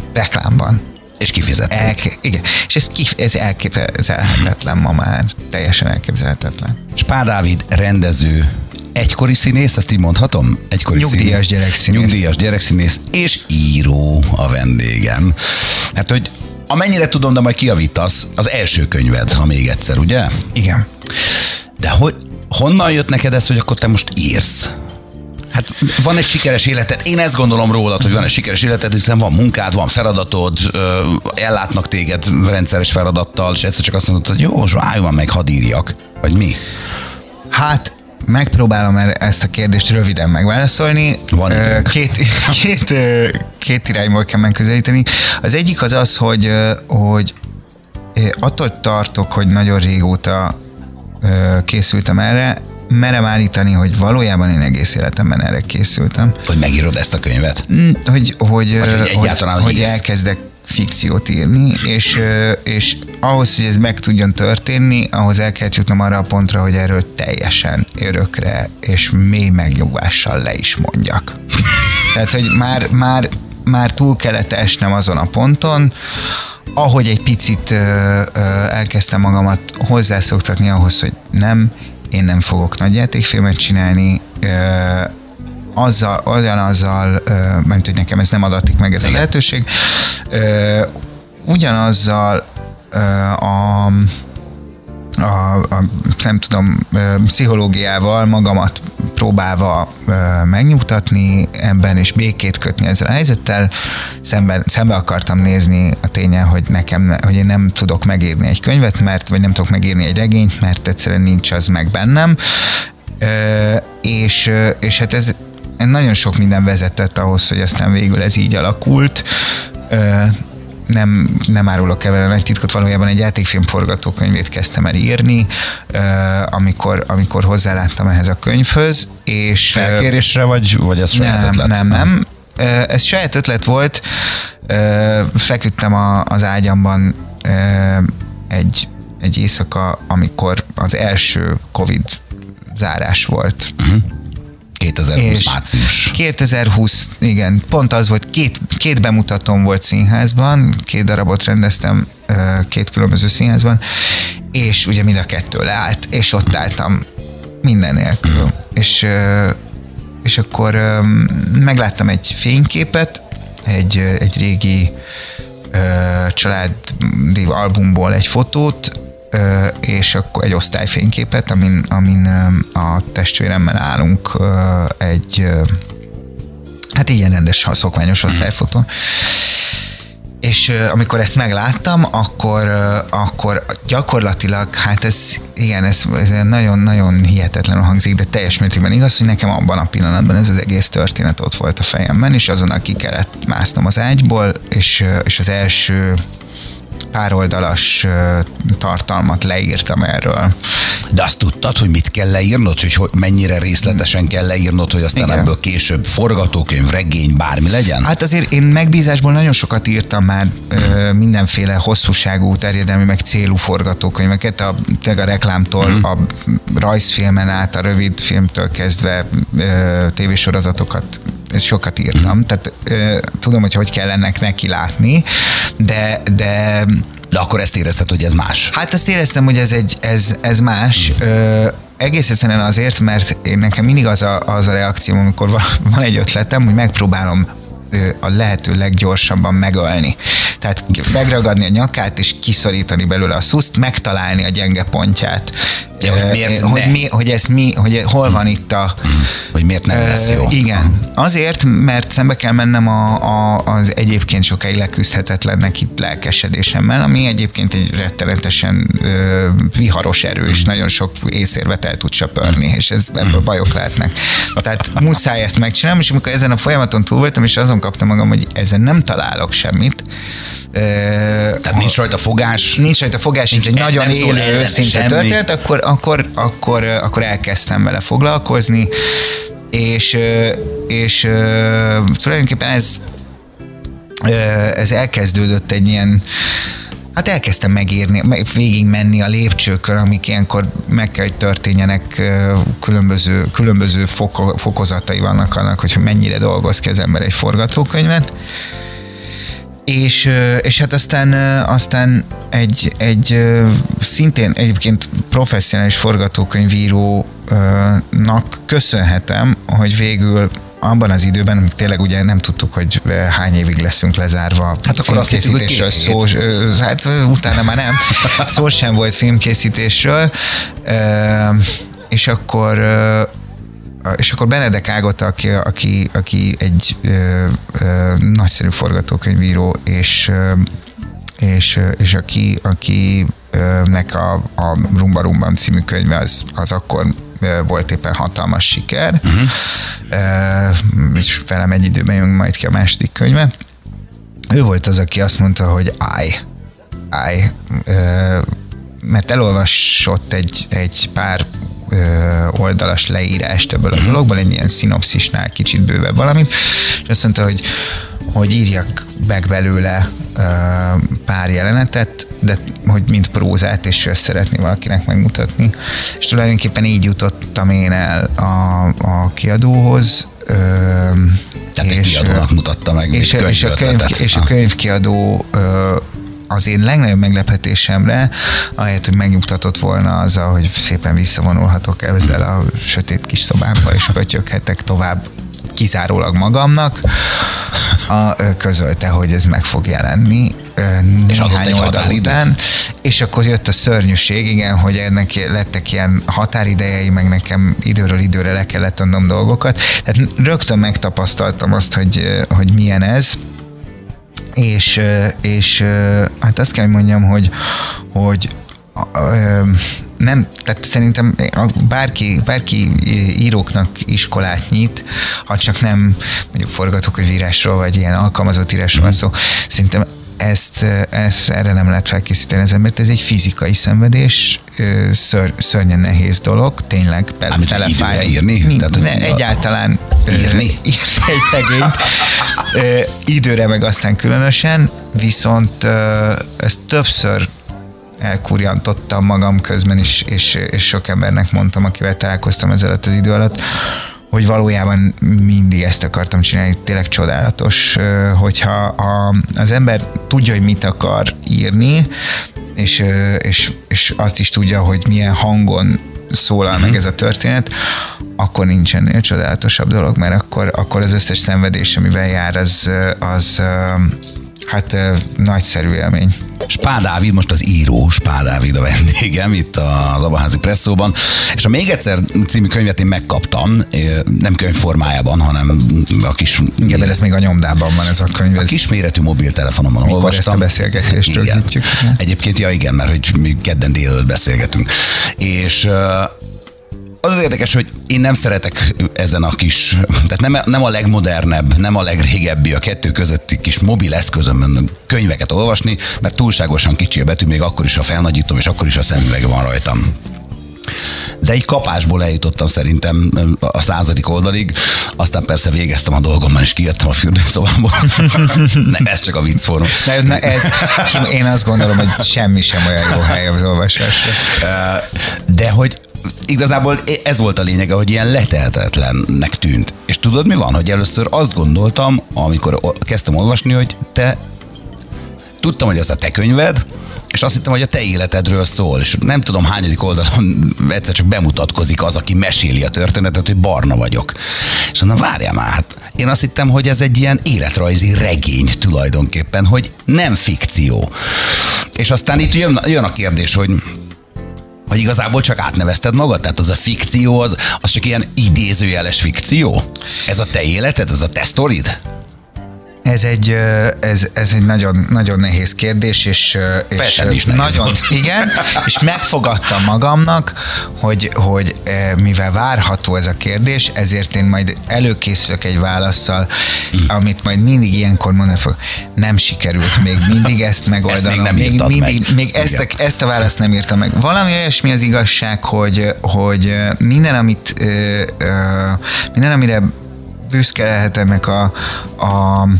reklámban. És kifizették. Elke- igen, és ez, kif- ez elképzelhetetlen ma már. Teljesen elképzelhetetlen. Spá Dávid rendező, egykori színész, ezt így mondhatom? Egykori Nyugdíjas gyerekszínész. Nyugdíjas gyerekszínész és író a vendégem. Hát, hogy amennyire tudom, de majd kijavítasz, az első könyved, ha még egyszer, ugye? Igen. De hogy, honnan jött neked ez, hogy akkor te most írsz? Hát van egy sikeres életed, én ezt gondolom rólad, hogy van egy sikeres életed, hiszen van munkád, van feladatod, ellátnak téged rendszeres feladattal, és egyszer csak azt mondod, hogy jó, álljon meg, hadd írjak. Vagy mi? Hát megpróbálom ezt a kérdést röviden megválaszolni. Van két, két, két irányból kell megközelíteni. Az egyik az az, hogy, hogy attól tartok, hogy nagyon régóta készültem erre, merem állítani, hogy valójában én egész életemben erre készültem. Hogy megírod ezt a könyvet? Hogy, hogy, hogy, hogy, hogy elkezdek fikciót írni, és, és ahhoz, hogy ez meg tudjon történni, ahhoz el kell jutnom arra a pontra, hogy erről teljesen örökre és mély megnyugvással le is mondjak. Tehát, hogy már, már, már túl kellett esnem azon a ponton, ahogy egy picit elkezdtem magamat hozzászoktatni ahhoz, hogy nem, én nem fogok nagyjátékfilmet csinálni, azzal, olyan azzal, mert hogy nekem ez nem adatik meg ez a lehetőség, ugyanazzal a, a, a nem tudom, pszichológiával magamat próbálva megnyugtatni ebben, és békét kötni ezzel a helyzettel, szembe, szembe akartam nézni a tényen, hogy nekem, hogy én nem tudok megírni egy könyvet, mert, vagy nem tudok megírni egy regényt, mert egyszerűen nincs az meg bennem, és, és hát ez nagyon sok minden vezetett ahhoz, hogy aztán végül ez így alakult. Nem, nem árulok el vele nagy titkot, valójában egy játékfilm forgatókönyvét kezdtem el írni, amikor, amikor hozzáláttam ehhez a könyvhöz. És felkérésre, vagy, vagy ez saját nem, ötlet? Nem, nem. Ez saját ötlet volt. Feküdtem a, az ágyamban egy, egy éjszaka, amikor az első Covid zárás volt. Uh-huh. kétezer-húsz március. kétezer-húsz, igen, pont az volt, két, két bemutatóm volt színházban, két darabot rendeztem két különböző színházban, és ugye mind a kettő leállt, és ott álltam minden nélkül. Mm. És, és akkor megláttam egy fényképet, egy, egy régi családi albumból egy fotót, és akkor egy osztályfényképet, amin, amin a testvéremmel állunk egy, hát ilyen rendes, szokványos osztályfotó. És amikor ezt megláttam, akkor, akkor gyakorlatilag, hát ez, igen, ez nagyon-nagyon hihetetlenül hangzik, de teljes mértékben igaz, hogy nekem abban a pillanatban ez az egész történet ott volt a fejemben, és azonnal ki kellett másznom az ágyból, és, és az első pár oldalas tartalmat leírtam erről. De azt tudtad, hogy mit kell leírnod, hogy mennyire részletesen kell leírnod, hogy aztán igen, ebből később forgatókönyv, regény, bármi legyen? Hát azért én megbízásból nagyon sokat írtam már ö, mindenféle hosszúságú, terjedelmi, meg célú forgatókönyveket, a, a reklámtól, mm. a rajzfilmen át, a rövid filmtől kezdve ö, tévésorozatokat, ezt sokat írtam, mm. tehát ö, tudom, hogy hogy kell ennek neki látni, de, de De akkor ezt érezted, hogy ez más? Hát azt éreztem, hogy ez, egy, ez, ez más. Mm. Ö, egész egyszerűen azért, mert én nekem mindig az a, az a reakcióm, amikor van, van egy ötletem, hogy megpróbálom ö, a lehető leggyorsabban megölni. Tehát megragadni a nyakát, és kiszorítani belőle a szuszt, megtalálni a gyenge pontját. Ja, hogy miért hogy, mi, hogy ez mi, hogy hol van itt a... Hogy miért nem lesz jó. Igen. Azért, mert szembe kell mennem a, a, az egyébként sokáig leküzdhetetlennek itt lelkesedésemmel, ami egyébként egy rettenetesen ö, viharos erő, és nagyon sok észérvet el tud söpörni, és ez, ebből bajok lehetnek. Tehát muszáj ezt megcsinálni, és amikor ezen a folyamaton túl voltam, és azon kaptam magam, hogy ezen nem találok semmit. Tehát nincs rajta fogás. Nincs rajta fogás, nincs egy nagyon élő, őszinte történet, akkor, akkor, akkor, akkor elkezdtem vele foglalkozni, és, és tulajdonképpen ez, ez elkezdődött egy ilyen, hát elkezdtem megírni, végig menni a lépcsőkön, amik ilyenkor meg kell, hogy történjenek, különböző, különböző foko, fokozatai vannak annak, hogy mennyire dolgoz ki az ember egy forgatókönyvet. És, és hát aztán, aztán egy, egy szintén egyébként professzionális forgatókönyvírónak köszönhetem, hogy végül abban az időben, amíg tényleg ugye nem tudtuk, hogy hány évig leszünk lezárva hát akkor filmkészítésről, szó, hát utána már nem, szó sem volt filmkészítésről, és akkor és akkor Benedek Ágota, aki, aki, aki egy ö, ö, nagyszerű forgatókönyvíró, és, ö, és, és aki, akinek a, a Rumba Rumbam című könyve az, az akkor volt éppen hatalmas siker, uh-huh. ö, és velem egy időben jön majd ki a második könyve. Ő volt az, aki azt mondta, hogy állj, állj, ö, mert elolvasott egy, egy pár oldalas leírást ebből a dologból, egy ilyen szinopszisnál kicsit bővebb valamit, és azt mondta, hogy, hogy írjak meg belőle pár jelenetet, de hogy mint prózát, és ezt szeretné valakinek megmutatni. És tulajdonképpen így jutottam én el a, a kiadóhoz. Tehát és, egy kiadónak mutatta meg, és, és, a könyv, és a könyvkiadó az én legnagyobb meglepetésemre, ahelyett, hogy megnyugtatott volna azzal, hogy szépen visszavonulhatok ezzel a sötét kis szobámba, és pötyöghetek tovább kizárólag magamnak, a, közölte, hogy ez meg fog jelenni és néhány oldal után, és akkor jött a szörnyűség, igen, hogy ennek lettek ilyen határidejei, meg nekem időről időre le kellett adnom dolgokat, tehát rögtön megtapasztaltam azt, hogy, hogy milyen ez, és, és hát azt kell, hogy mondjam, hogy, hogy nem, tehát szerintem bárki, bárki íróknak iskolát nyit, ha csak nem mondjuk forgatókönyvírásról, vagy ilyen alkalmazott írásról van szó, szerintem ezt, ezt erre nem lehet felkészíteni az embert, ez egy fizikai szenvedés, ször, szörnyen nehéz dolog, tényleg belefáj. írni? Mi, Tehát, ne, egyáltalán írni? Írni egy regényt, időre meg aztán különösen, viszont ezt többször elkurjantottam magam közben is, és, és sok embernek mondtam, akivel találkoztam ezzel az idő alatt, hogy valójában mindig ezt akartam csinálni, tényleg csodálatos, hogyha a, az ember tudja, hogy mit akar írni, és, és, és azt is tudja, hogy milyen hangon szólal uh-huh. meg ez a történet, akkor nincs ennél csodálatosabb dolog, mert akkor, akkor az összes szenvedés, amivel jár, az, az hát nagyszerű élmény. Spá Dávid, most az író, Spá Dávid a vendégem itt az Abaházi Presszóban, és a Még egyszer című könyvet én megkaptam, nem könyvformájában, hanem a kis... Igen, de ez még a nyomdában van ez a könyv. A kisméretű mobiltelefonomon olvastam. Mikor ezt a beszélgetést rögzítjük. Egyébként, ja igen, mert hogy mi kedden délelőtt beszélgetünk. És az az érdekes, hogy én nem szeretek ezen a kis, tehát nem, nem a legmodernebb, nem a legrégebbi, a kettő közötti kis mobil eszközömön könyveket olvasni, mert túlságosan kicsi a betű, még akkor is a felnagyítom, és akkor is a szemüveg van rajtam. De egy kapásból eljutottam szerintem a századik oldalig, aztán persze végeztem a dolgommal, és kijöttem a fürdőszobámból. Nem, ez csak a viccforma. Ne, ez, én azt gondolom, hogy semmi sem olyan jó hely az olvasásra. De hogy igazából ez volt a lényege, hogy ilyen letehetetlennek tűnt. És tudod, mi van? Hogy először azt gondoltam, amikor kezdtem olvasni, hogy te tudtam, hogy ez a te könyved, és azt hittem, hogy a te életedről szól, és nem tudom hányadik oldalon egyszer csak bemutatkozik az, aki meséli a történetet, hogy Barna vagyok. És na várjál már, hát én azt hittem, hogy ez egy ilyen életrajzi regény tulajdonképpen, hogy nem fikció. És aztán itt jön, jön a kérdés, hogy hogy igazából csak átnevezted magad? Tehát az a fikció, az, az csak ilyen idézőjeles fikció? Ez a te életed? Ez a te sztorid? Ez egy, ez, ez egy nagyon, nagyon nehéz kérdés, és, és nagyon, igen, és megfogadtam magamnak, hogy, hogy mivel várható ez a kérdés, ezért én majd előkészülök egy válasszal, mm. amit majd mindig ilyenkor mondani fog. Nem sikerült még mindig ezt megoldanom. Ezt még nem még, mindig, meg. még ezt, a, ezt a választ nem írtam meg. Valami olyasmi az igazság, hogy, hogy minden, amit minden, amire büszke lehet ennek a, a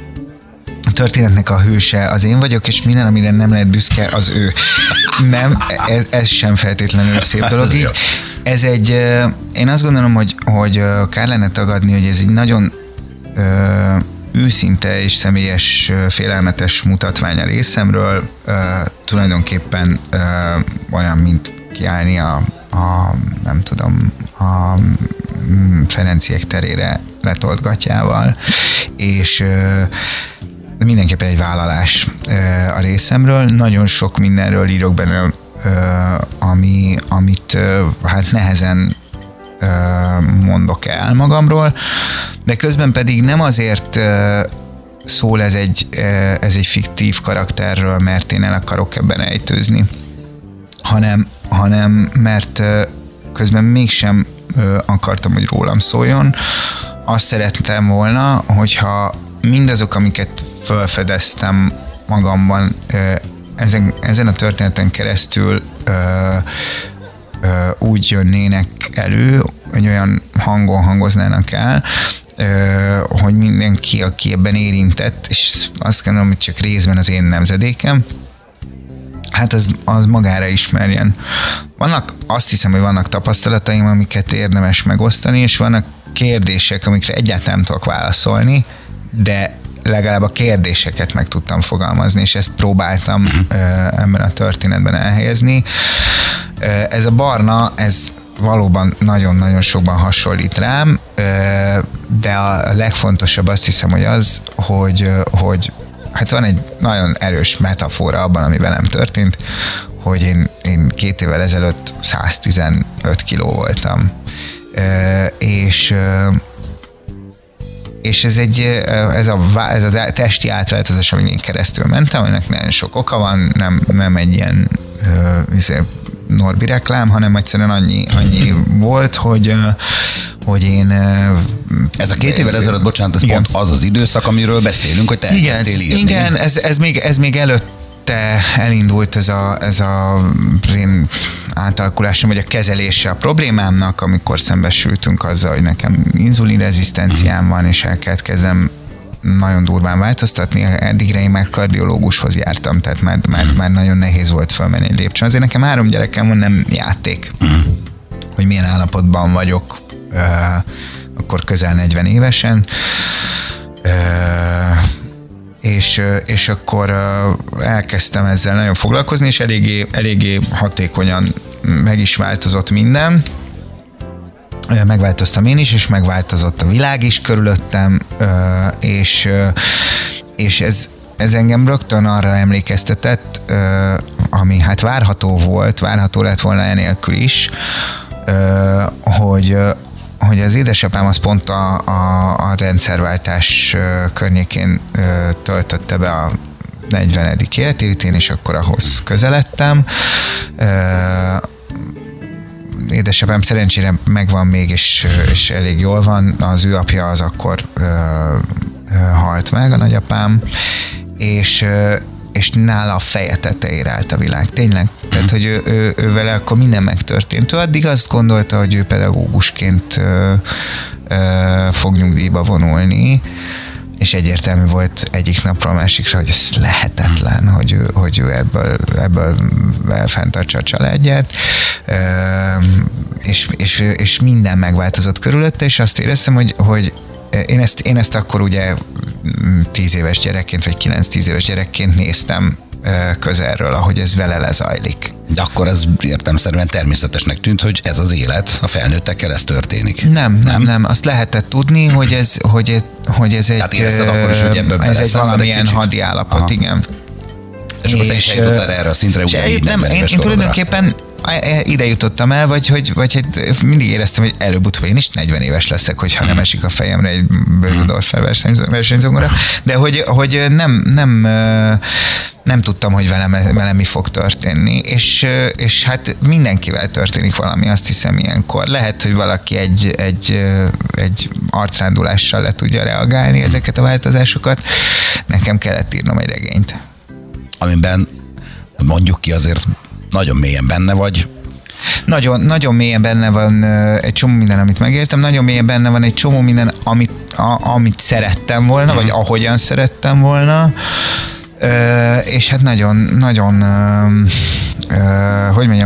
A történetnek a hőse az én vagyok, és minden, amire nem lehet büszke, az ő. Nem, ez, ez sem feltétlenül szép dolog így. Ez egy, én azt gondolom, hogy, hogy kár lenne tagadni, hogy ez egy nagyon őszinte és személyes félelmetes mutatvány a részemről, uh, tulajdonképpen uh, olyan, mint kiállni a, a nem tudom, a Ferenciek terére letolt gatyával, és uh, mindenképpen egy vállalás uh, a részemről. Nagyon sok mindenről írok benne, uh, ami, amit uh, hát nehezen mondok el magamról, de közben pedig nem azért szól ez egy, ez egy fiktív karakterről, mert én el akarok ebben ejtőzni, hanem, hanem mert közben mégsem akartam, hogy rólam szóljon. Azt szerettem volna, hogyha mindazok, amiket felfedeztem magamban ezen, ezen a történeten keresztül úgy jönnének elő, hogy olyan hangon hangoznának el, hogy mindenki, aki ebben érintett, és azt gondolom, hogy csak részben az én nemzedékem, hát az, az magára ismerjen. Vannak, azt hiszem, hogy vannak tapasztalataim, amiket érdemes megosztani, és vannak kérdések, amikre egyáltalán nem tudok válaszolni, de legalább a kérdéseket meg tudtam fogalmazni, és ezt próbáltam ebben a történetben elhelyezni. Ez a barna, ez valóban nagyon-nagyon sokban hasonlít rám, de a legfontosabb azt hiszem, hogy az, hogy, hogy hát van egy nagyon erős metafora abban, ami velem történt, hogy én, én két évvel ezelőtt száztizenöt kiló voltam. És és ez egy, ez a, ez a testi átváltozás, amin én keresztül mentem, aminek nagyon sok oka van, nem, nem egy ilyen uh, Norbi reklám, hanem egyszerűen annyi, annyi volt, hogy, hogy én... Ez a két évvel ezelőtt, bocsánat, ez igen. pont az az időszak, amiről beszélünk, hogy te elkezdtél írni. Igen, ez, ez, még, ez még előtt te elindult ez, a, ez a, az én átalakulásom, vagy a kezelése a problémámnak, amikor szembesültünk azzal, hogy nekem inzulinrezisztenciám van, és el kellett kezdem nagyon durván változtatni. Eddigre én már kardiológushoz jártam, tehát már, már, már nagyon nehéz volt fölmenni egy lépcsőn. Azért nekem három gyerekem van, nem játék, hogy milyen állapotban vagyok uh, akkor közel negyven évesen. Uh, És, és akkor elkezdtem ezzel nagyon foglalkozni, és eléggé, eléggé hatékonyan meg is változott minden. Megváltoztam én is, és megváltozott a világ is körülöttem, és, és ez, ez engem rögtön arra emlékeztetett, ami hát várható volt, várható lett volna enélkül is, hogy hogy az édesapám az pont a, a, a rendszerváltás környékén töltötte be a negyvenedik életévét, én is akkor ahhoz közeledtem. Édesapám szerencsére megvan még, és, és elég jól van. Az ő apja az akkor halt meg, a nagyapám, és és nála a feje tetejére állt a világ. Tényleg. Tehát, hogy ő, ő, ő vele akkor minden megtörtént. Ő addig azt gondolta, hogy ő pedagógusként ö, ö, fog nyugdíjba vonulni, és egyértelmű volt egyik napról a másikra, hogy ez lehetetlen, hogy ő, hogy ő ebből, ebből fenntartsa a családját, ö, és, és, és minden megváltozott körülötte, és azt éreztem, hogy, hogy Én ezt, én ezt akkor ugye tíz éves gyerekként, vagy kilenc-tíz éves gyerekként néztem közelről, ahogy ez vele lezajlik. De akkor ez értelemszerűen természetesnek tűnt, hogy ez az élet a felnőttekkel ez történik. Nem, nem, nem. nem. Azt lehetett tudni, hogy ez, hogy, hogy ez egy, akkor is, hogy ez egy valamilyen hadi állapot, aha. Igen. És, és akkor te is eljutottál erre a szintre, ugye így nem, én, én tulajdonképpen ide jutottam el, vagy hogy, vagy hát mindig éreztem, hogy előbb-utóbb én is negyven éves leszek, hogyha nem esik a fejemre egy Böse-Dorfer versenyzongora, de hogy, hogy nem, nem, nem tudtam, hogy velem, velem mi fog történni, és, és hát mindenkivel történik valami, azt hiszem ilyenkor. Lehet, hogy valaki egy, egy, egy arcrándulással le tudja reagálni ezeket a változásokat. Nekem kellett írnom egy regényt. Amiben mondjuk ki azért nagyon mélyen benne vagy. Nagyon, nagyon mélyen benne van egy csomó minden, amit megértem, nagyon mélyen benne van egy csomó minden, amit, a, amit szerettem volna, vagy ahogyan szerettem volna, ö, és hát nagyon, nagyon, ö, ö, hogy mondjam,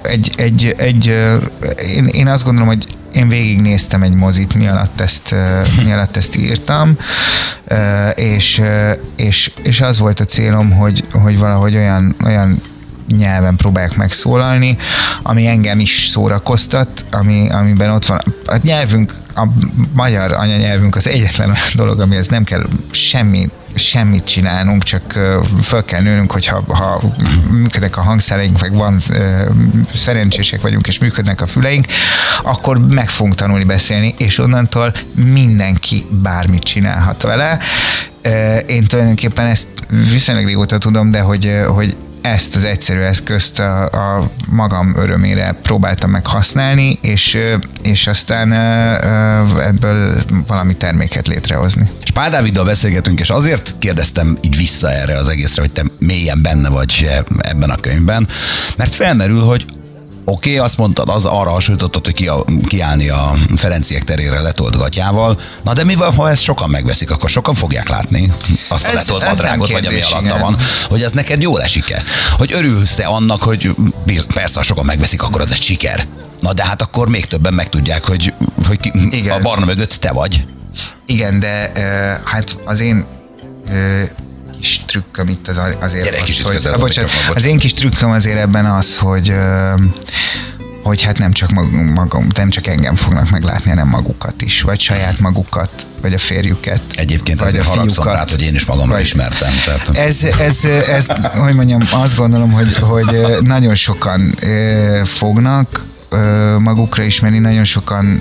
egy, egy, egy én, én azt gondolom, hogy én végignéztem egy mozit, mi alatt ezt, mi alatt ezt írtam, és, és, és az volt a célom, hogy, hogy valahogy olyan, olyan nyelven próbálják megszólalni, ami engem is szórakoztat, ami, amiben ott van. A nyelvünk, a magyar anyanyelvünk az egyetlen dolog, amihez nem kell semmi, semmit csinálnunk, csak föl kell nőnünk, hogyha ha működnek a hangszereink, vagy van szerencsések vagyunk, és működnek a füleink, akkor meg fogunk tanulni beszélni, és onnantól mindenki bármit csinálhat vele. Én tulajdonképpen ezt viszonylag régóta tudom, de hogy, hogy ezt az egyszerű eszközt a, a magam örömére próbáltam meg használni, és, és aztán ebből valami terméket létrehozni. És Pál Dáviddal beszélgetünk, és azért kérdeztem így vissza erre az egészre, hogy te mélyen benne vagy ebben a könyvben, mert felmerül, hogy oké, okay, azt mondtad, az arra hasonlítottad, hogy ki, kiállni a Ferenciek terére letolt gatyával. Na de mi van, ha ezt sokan megveszik, akkor sokan fogják látni azt a ez, letolt madrágot, vagy ami alatta van, hogy ez neked jól esik-e? Hogy örülsz-e annak, hogy persze, ha sokan megveszik, akkor az egy siker. Na de hát akkor még többen megtudják, hogy, hogy ki, a barna mögött te vagy. Igen, de uh, hát az én uh, kis trükköm itt az, azért Gyere, az, hogy, közel, a, bocsánat, az én kis trükköm azért ebben az, hogy hogy hát nem csak magam, nem csak engem fognak meglátni, hanem magukat is, vagy saját magukat, vagy a férjüket. Egyébként azért haragszom, tehát, hogy én is magamra vagy, ismertem. Tehát. Ez, ez, ez, hogy mondjam, azt gondolom, hogy, hogy nagyon sokan fognak magukra ismerni, nagyon sokan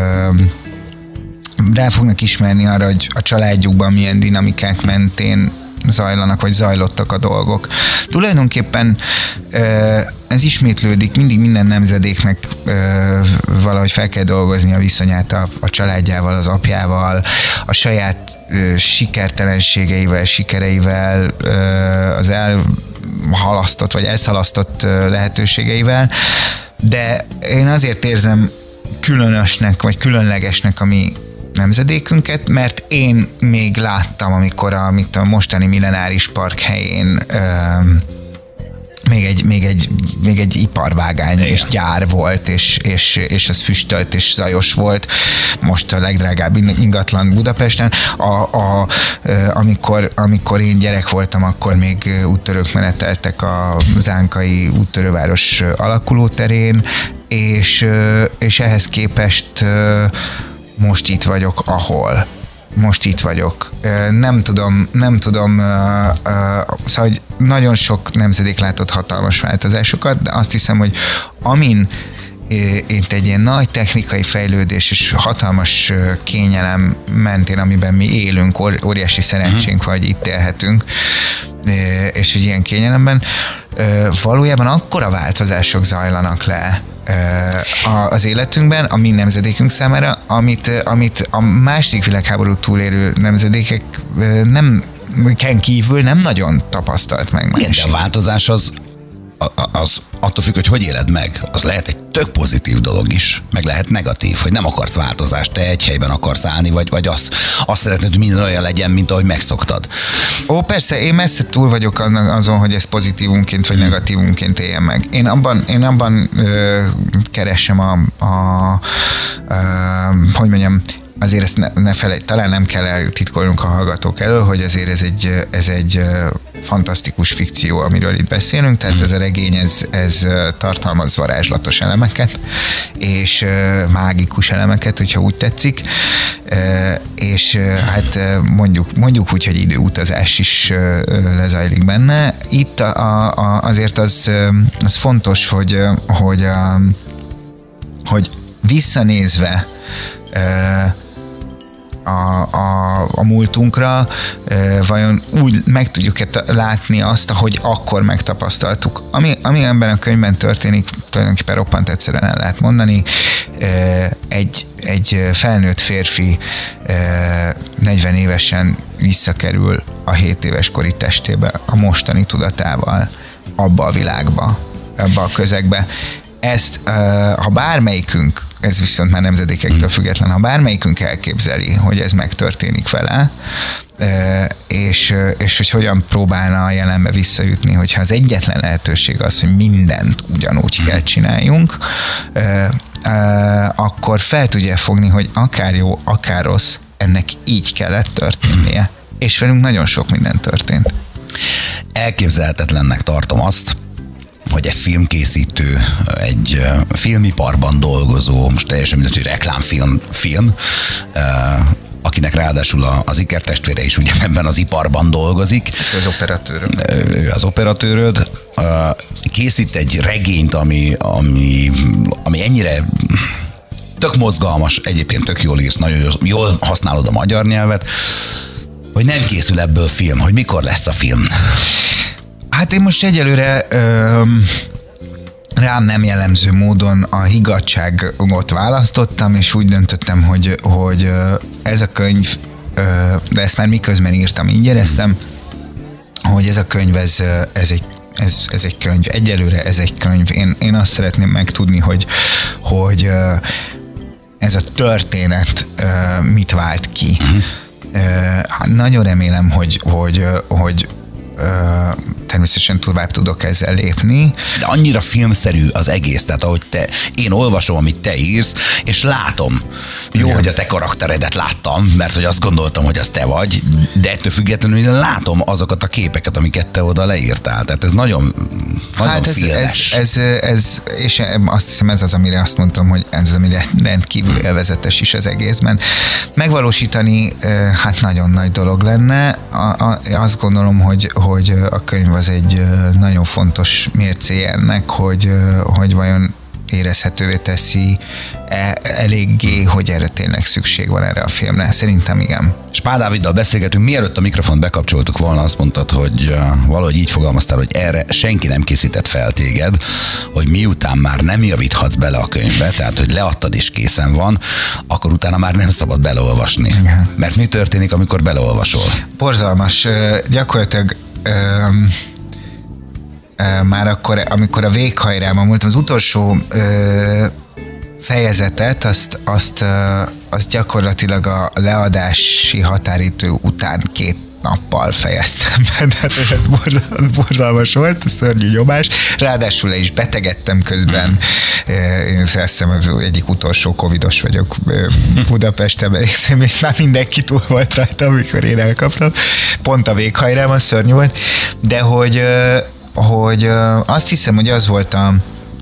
rá fognak ismerni arra, hogy a családjukban milyen dinamikák mentén zajlanak, vagy zajlottak a dolgok. Tulajdonképpen ez ismétlődik, mindig minden nemzedéknek valahogy fel kell dolgozni a viszonyát a, a családjával, az apjával, a saját sikertelenségeivel, sikereivel, az elhalasztott, vagy elszalasztott lehetőségeivel, de én azért érzem különösnek, vagy különlegesnek a mi nemzedékünket, mert én még láttam, amikor a, mit a mostani Millenáris Park helyén ö, még, egy, még, egy, még egy iparvágány igen. és gyár volt, és, és, és az füstölt és zajos volt. Most a legdrágább ingatlan Budapesten. A, a, amikor, amikor én gyerek voltam, akkor még úttörők meneteltek a zánkai úttörőváros alakulóterén, és, és ehhez képest most itt vagyok, ahol. Most itt vagyok. Nem tudom, nem tudom, szóval, hogy nagyon sok nemzedék látott hatalmas változásokat, de azt hiszem, hogy amin itt egy ilyen nagy technikai fejlődés és hatalmas kényelem mentén, amiben mi élünk, óriási szerencsénk, vagy itt élhetünk, és egy ilyen kényelemben, valójában akkora változások zajlanak le az életünkben, a mi nemzedékünk számára, amit, amit a második világháború túlélő nemzedékek nem, ken kívül nem nagyon tapasztalt meg. Igen, de a változás az, az attól függ, hogy hogy éled meg. Az lehet egy tök pozitív dolog is, meg lehet negatív, hogy nem akarsz változást, te egy helyben akarsz állni, vagy, vagy azt, azt szeretnéd, hogy minden olyan legyen, mint ahogy megszoktad. Ó, persze, én messze túl vagyok azon, hogy ez pozitívunként, vagy hmm. negatívunként éljen meg. Én abban, én abban ö, keresem a, a ö, hogy mondjam, azért ezt ne, ne felej, talán nem kell eltitkolnunk a hallgatók elől, hogy azért ez egy, ez egy fantasztikus fikció, amiről itt beszélünk, tehát mm. ez a regény, ez, ez tartalmaz varázslatos elemeket, és mágikus elemeket, hogyha úgy tetszik, és hát mondjuk, mondjuk úgy, hogy időutazás is lezajlik benne. Itt a, a, azért az, az fontos, hogy, hogy, a, hogy visszanézve A, a, a múltunkra, e, vajon úgy meg tudjuk-e látni azt, ahogy akkor megtapasztaltuk. Ami, ami ebben a könyvben történik, tulajdonképpen roppant egyszerűen el lehet mondani. E, egy, egy felnőtt férfi e, negyven évesen visszakerül a hét éves kori testébe, a mostani tudatával, abba a világba, abba a közegbe, ezt, ha bármelyikünk, ez viszont már nemzedékektől független, ha bármelyikünk elképzeli, hogy ez megtörténik vele, és, és hogy hogyan próbálna a jelenbe visszajutni, hogyha az egyetlen lehetőség az, hogy mindent ugyanúgy kell csináljunk, akkor fel tudja fogni, hogy akár jó, akár rossz, ennek így kellett történnie. És velünk nagyon sok minden történt. Elképzelhetetlennek tartom azt, hogy egy filmkészítő, egy filmiparban dolgozó, most teljesen mindegy, hogy reklámfilm, film, akinek ráadásul az ikertestvére is ugye ebben az iparban dolgozik. Az operatőröd. Ő az operatőröd. Készít egy regényt, ami, ami, ami ennyire tök mozgalmas, egyébként tök jól írsz, nagyon jól használod a magyar nyelvet, hogy nem készül ebből film, hogy mikor lesz a film? Hát én most egyelőre öm, rám nem jellemző módon a higgadtságot választottam, és úgy döntöttem, hogy, hogy ez a könyv, de ezt már miközben írtam, így éreztem, hogy ez a könyv, ez, ez egy Ez, ez egy könyv. Egyelőre ez egy könyv. Én, én azt szeretném megtudni, hogy, hogy ez a történet mit vált ki. Uh-huh. Nagyon remélem, hogy, hogy, hogy természetesen tovább tudok ezzel lépni. De annyira filmszerű az egész, tehát ahogy te, én olvasom, amit te írsz, és látom. Jó, igen, hogy a te karakteredet láttam, mert hogy azt gondoltam, hogy az te vagy, de ettől függetlenül látom azokat a képeket, amiket te oda leírtál. Tehát ez nagyon, nagyon hát ez, filmes. Ez, ez, ez, és azt hiszem ez az, amire azt mondtam, hogy ez az, amire rendkívül élvezetes is az egészben. Megvalósítani hát nagyon nagy dolog lenne. A, a, azt gondolom, hogy, hogy a könyv az egy nagyon fontos mércéje ennek, hogy, hogy vajon érezhetővé teszi eléggé, hogy erre tényleg szükség van erre a filmre. Szerintem igen. Spád Dáviddal beszélgetünk, mielőtt a mikrofont bekapcsoltuk volna, azt mondtad, hogy valahogy így fogalmaztál, hogy erre senki nem készített fel téged, hogy miután már nem javíthatsz bele a könyvbe, tehát hogy leadtad és készen van, akkor utána már nem szabad beleolvasni. Igen. Mert mi történik, amikor beleolvasol? Borzalmas. Gyakorlatilag um, már akkor, amikor a véghajrában voltam, az utolsó ö, fejezetet, azt, azt, ö, azt gyakorlatilag a leadási határidő után két nappal fejeztem be, tehát ez borzalmas, borzalmas volt, szörnyű nyomás. Ráadásul le is betegedtem közben. Én azt hiszem, az egyik utolsó covidos vagyok Budapesten, és már mindenki túl volt rajta, amikor én elkaptam. Pont a véghajrában szörnyű volt, de hogy hogy azt hiszem, hogy az volt a,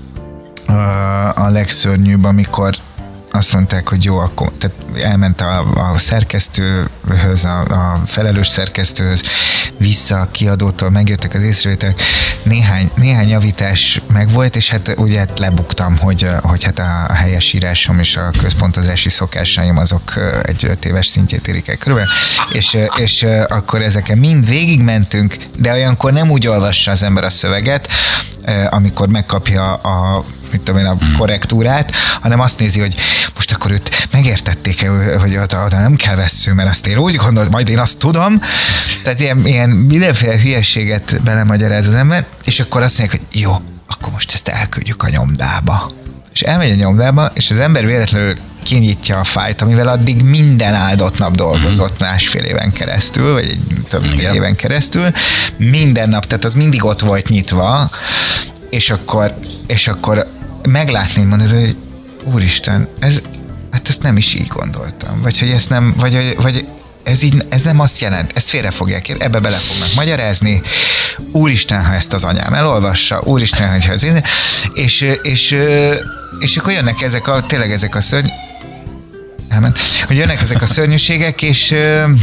a, a legszörnyűbb, amikor azt mondták, hogy jó, akkor tehát elment a, a szerkesztőhöz, a, a felelős szerkesztőhöz, vissza a kiadótól, megjöttek az észrevételek, néhány, néhány javítás megvolt, és hát ugye lebuktam, hogy, hogy hát a helyesírásom és a központozási szokásaim azok egy öt éves szintjét érik el körülbelül, és, és akkor ezeken mind végigmentünk, de olyankor nem úgy olvassa az ember a szöveget, amikor megkapja a mit tudom én, a korrektúrát, hanem azt nézi, hogy most akkor őt megértették-e, hogy oda, oda nem kell vessző, mert azt én úgy gondolom, majd én azt tudom. Tehát ilyen, ilyen mindenféle hülyeséget belemagyaráz az ember, és akkor azt mondják, hogy jó, akkor most ezt elküldjük a nyomdába. És elmegy a nyomdába, és az ember véletlenül kinyitja a fájt, amivel addig minden áldott nap dolgozott másfél éven keresztül, vagy egy több egy éven keresztül. Minden nap, tehát az mindig ott volt nyitva, és akkor, és akkor meglátni, mondod, hogy úristen, ez, hát ezt nem is így gondoltam. Vagy hogy ezt nem, vagy, vagy ez, így, ez nem azt jelent, ezt félre fogják érni, ebbe bele fognak magyarázni. Úristen, ha ezt az anyám elolvassa, úristen, hogyha ez én, és, és, és akkor jönnek ezek a, tényleg ezek a szörny, elment, hogy jönnek ezek a szörnyűségek, és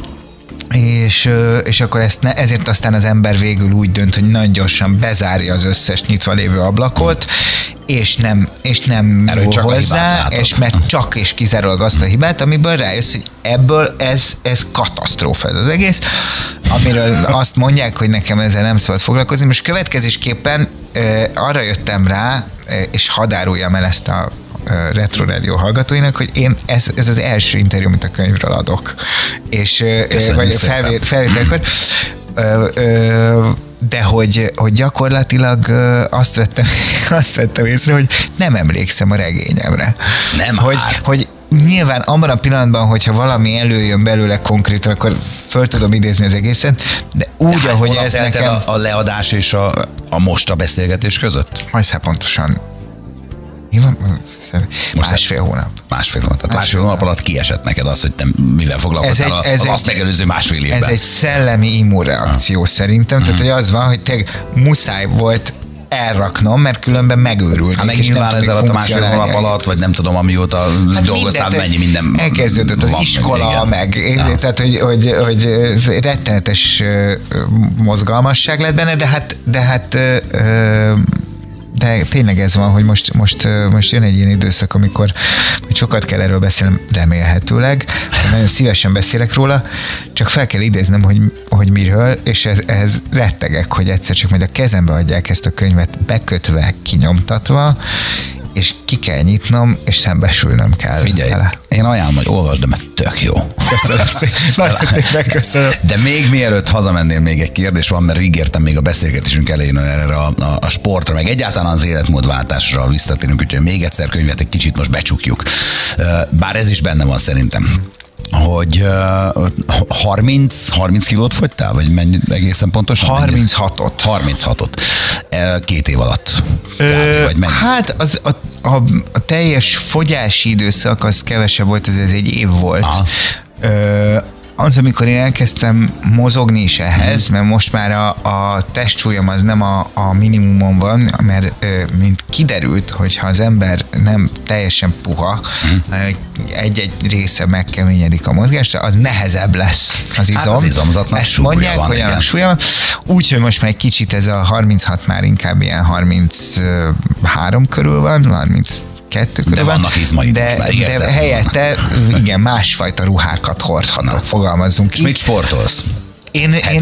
És, és akkor ezt ne, ezért aztán az ember végül úgy dönt, hogy nagyon gyorsan bezárja az összes nyitva lévő ablakot, és nem, és nem Erről csak hozzá, és mert csak és kizárólag azt a hibát, amiből rájössz, hogy ebből ez, ez katasztrófa ez az egész, amiről azt mondják, hogy nekem ezzel nem szabad foglalkozni. Most következésképpen e, arra jöttem rá, e, és hadd áruljam el ezt a Retro Rádió hallgatóinak, hogy én ez, ez az első interjú, amit a könyvről adok. És Köszönjük vagy felvételkor de hogy, hogy gyakorlatilag azt vettem, azt vettem észre, hogy nem emlékszem a regényemre. Nem hogy, hát. hogy nyilván abban a pillanatban, hogyha valami előjön belőle konkrétan, akkor föl tudom idézni az egészet, de úgy, de ahogy hát ez nekem... A, a leadás és a, a most a beszélgetés között? Hajszál pontosan. Mi van? Most másfél hónap. Másfél hónap. Tehát másfél hónap alatt kiesett neked az, hogy te mivel foglalkoztál az, az azt megelőző másfél évben. Ez egy szellemi immunreakció ha. szerintem. Tehát, hogy az van, hogy te muszáj volt elraknom, mert különben megőrülnék. Hát meg nyilván ez alatt a másfél hónap alatt, vagy nem tudom, amióta hát dolgoztál, mennyi minden elkezdődött az iskola, meg, meg tehát, hogy, hogy, hogy rettenetes mozgalmasság lett benne, de hát, de hát de tényleg ez van, hogy most, most, most jön egy ilyen időszak, amikor sokat kell erről beszélnem, remélhetőleg, nagyon szívesen beszélek róla, csak fel kell idéznem, hogy, hogy miről, és ez, ehhez rettegek, hogy egyszer csak majd a kezembe adják ezt a könyvet bekötve, kinyomtatva, és ki kell nyitnom, és szembesülnöm kell. Figyelj, ele. Én ajánlom, hogy olvasd, de mert tök jó. Köszönöm szépen. Nagyon szépen köszönöm. De még mielőtt hazamennél, még egy kérdés van, mert ígértem még a beszélgetésünk elején erre a, a, a sportra, meg egyáltalán az életmódváltásra visszatérünk, úgyhogy még egyszer könyvet egy kicsit most becsukjuk. Bár ez is benne van szerintem. Hogy uh, harminc, harminc kilót fogytál? Vagy mennyi egészen pontosan? harminchatot. harminchatot. Két év alatt. Ö, vagy mennyi? Hát az, a, a, a teljes fogyási időszak az kevesebb volt, ez, ez egy év volt. Ö, az, amikor én elkezdtem mozogni is ehhez, mert most már a, a testsúlyom az nem a, a minimumon van, mert ö, mint kiderült, hogyha az ember nem teljesen puha, hanem egy-egy része megkeményedik a mozgásra, az nehezebb lesz az izom. Hát az izomzatnak ezt mondják, van, hogy annak súlya van. Úgyhogy most már egy kicsit ez a harminchat már inkább ilyen harminchárom körül van, harminc kettő körül de van, vannak izmaid de, most már, de helyette igen, másfajta ruhákat hordhatok, fogalmazzunk ki. És mit sportolsz? Én, én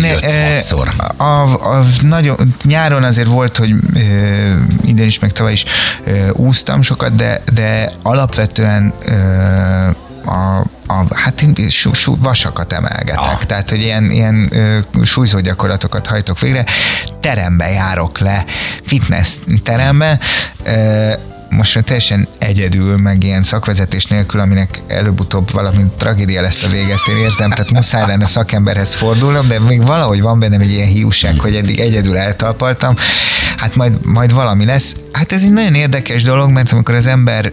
a, a, a nagyon, nyáron azért volt, hogy e, idén is, meg tavaly is e, úsztam sokat, de, de alapvetően e, a, a, hát én sú, sú, vasakat emelgetek, ah. tehát, hogy ilyen, ilyen e, súlyzó gyakorlatokat hajtok végre, terembe járok le, fitness terembe, e, most már teljesen egyedül, meg ilyen szakvezetés nélkül, aminek előbb-utóbb valami tragédia lesz a vége, ezt én érzem, tehát muszáj lenne szakemberhez fordulnom, de még valahogy van bennem egy ilyen hiúság, hogy eddig egyedül eltalpaltam, hát majd, majd valami lesz. Hát ez egy nagyon érdekes dolog, mert amikor az ember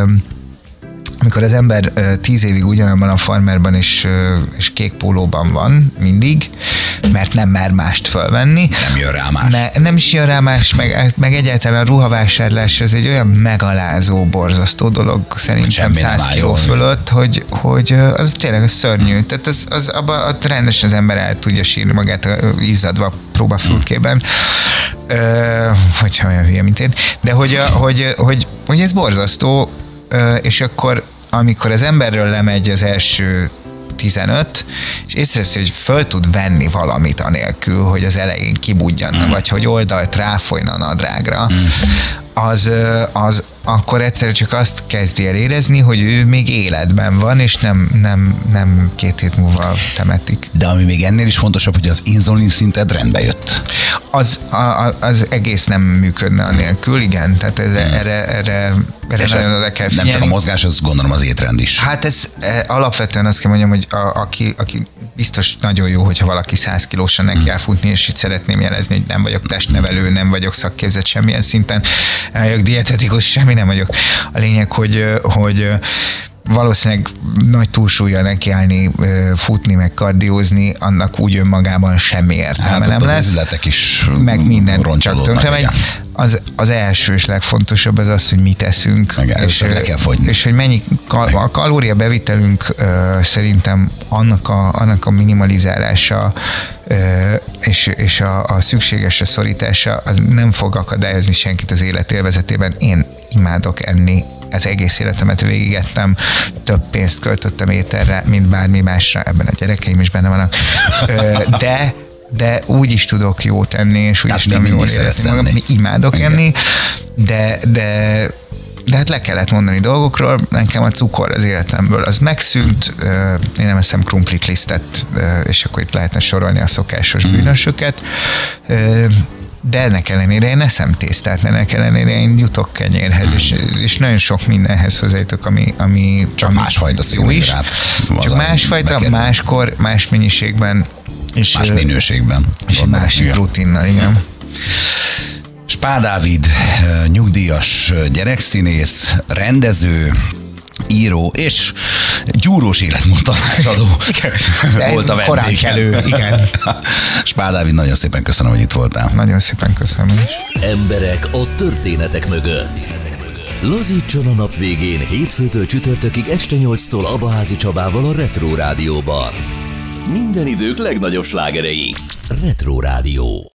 amikor az ember tíz évig ugyanabban a farmerban és, és kék pólóban van mindig, mert nem mer mást fölvenni. Nem jön rá más. Ne, nem is jön rá más, meg, meg egyáltalán a ruhavásárlás ez egy olyan megalázó, borzasztó dolog szerintem száz kiló fölött, hogy, hogy az tényleg az szörnyű. Tehát az, az, abban rendesen az ember el tudja sírni magát izzadva próbafülkében, hmm. Ö, hogyha olyan hülye, mint én. De hogy, hogy, hogy, hogy ez borzasztó, és akkor, amikor az emberről lemegy az első tizenöt, és észreveszi, hogy föl tud venni valamit anélkül, hogy az elején kibudjanna, mm. vagy hogy oldalt ráfolyna a nadrágra, mm. az, az akkor egyszer csak azt kezdi el érezni, hogy ő még életben van, és nem, nem, nem két hét múlva temetik. De ami még ennél is fontosabb, hogy az inzulin szinted rendbe jött. Az, a, az egész nem működne anélkül, igen, tehát erre, hmm. erre, erre, erre nagyon oda kell figyelni. Nem csak a mozgás, az gondolom az étrend is. Hát ez alapvetően azt kell mondjam, hogy a, aki, aki biztos nagyon jó, hogyha valaki száz kilósan neki hmm. elfutni, és itt szeretném jelezni, hogy nem vagyok testnevelő, nem vagyok szakképzett semmilyen szinten, nem vagyok dietetikus, semmi nem vagyok. A lényeg, hogy, hogy valószínűleg nagy túlsúlya nekiállni, futni, meg kardiózni, annak úgy önmagában semmi értelme hát, nem lesz. Az üzletek is meg minden csak tönkre megy. Az, az első és legfontosabb az az, hogy mit eszünk. És, és hogy mennyi kal- a kalória bevitelünk uh, szerintem annak a, annak a minimalizálása uh, és, és a, a szükségesre szorítása az nem fog akadályozni senkit az élet élvezetében. Én imádok enni, az egész életemet végigettem, több pénzt költöttem ételre, mint bármi másra, ebben a gyerekeim is benne vannak. Uh, de de úgy is tudok jót enni, és úgy is tudom jól érezni magam. Imádok Igen. enni, de, de de hát le kellett mondani dolgokról, nekem a cukor az életemből az megszűnt, én nem eszem krumplit lisztet, és akkor itt lehetne sorolni a szokásos mm. bűnösöket, de ennek ellenére én eszem tésztát, ennek ellenére én jutok kenyérhez, mm. és, és nagyon sok mindenhez hozzájutok, ami, ami csak ami másfajta színhidrát. Csak másfajta, neked. máskor, más mennyiségben. És, más minőségben. És egy másik rutinnal, igen. Spád Dávid, nyugdíjas gyerekszínész, rendező, író és gyúrós életmódtanácsadó volt a vendég. Korán kelő, igen. Spád Dávid, nagyon szépen köszönöm, hogy itt voltál. Nagyon szépen köszönöm is. Emberek a történetek mögött. Lazítson a nap végén hétfőtől csütörtökig este nyolctól Abaházi Csabával a Retro Rádióban. Minden idők legnagyobb slágerei. Retro Rádió.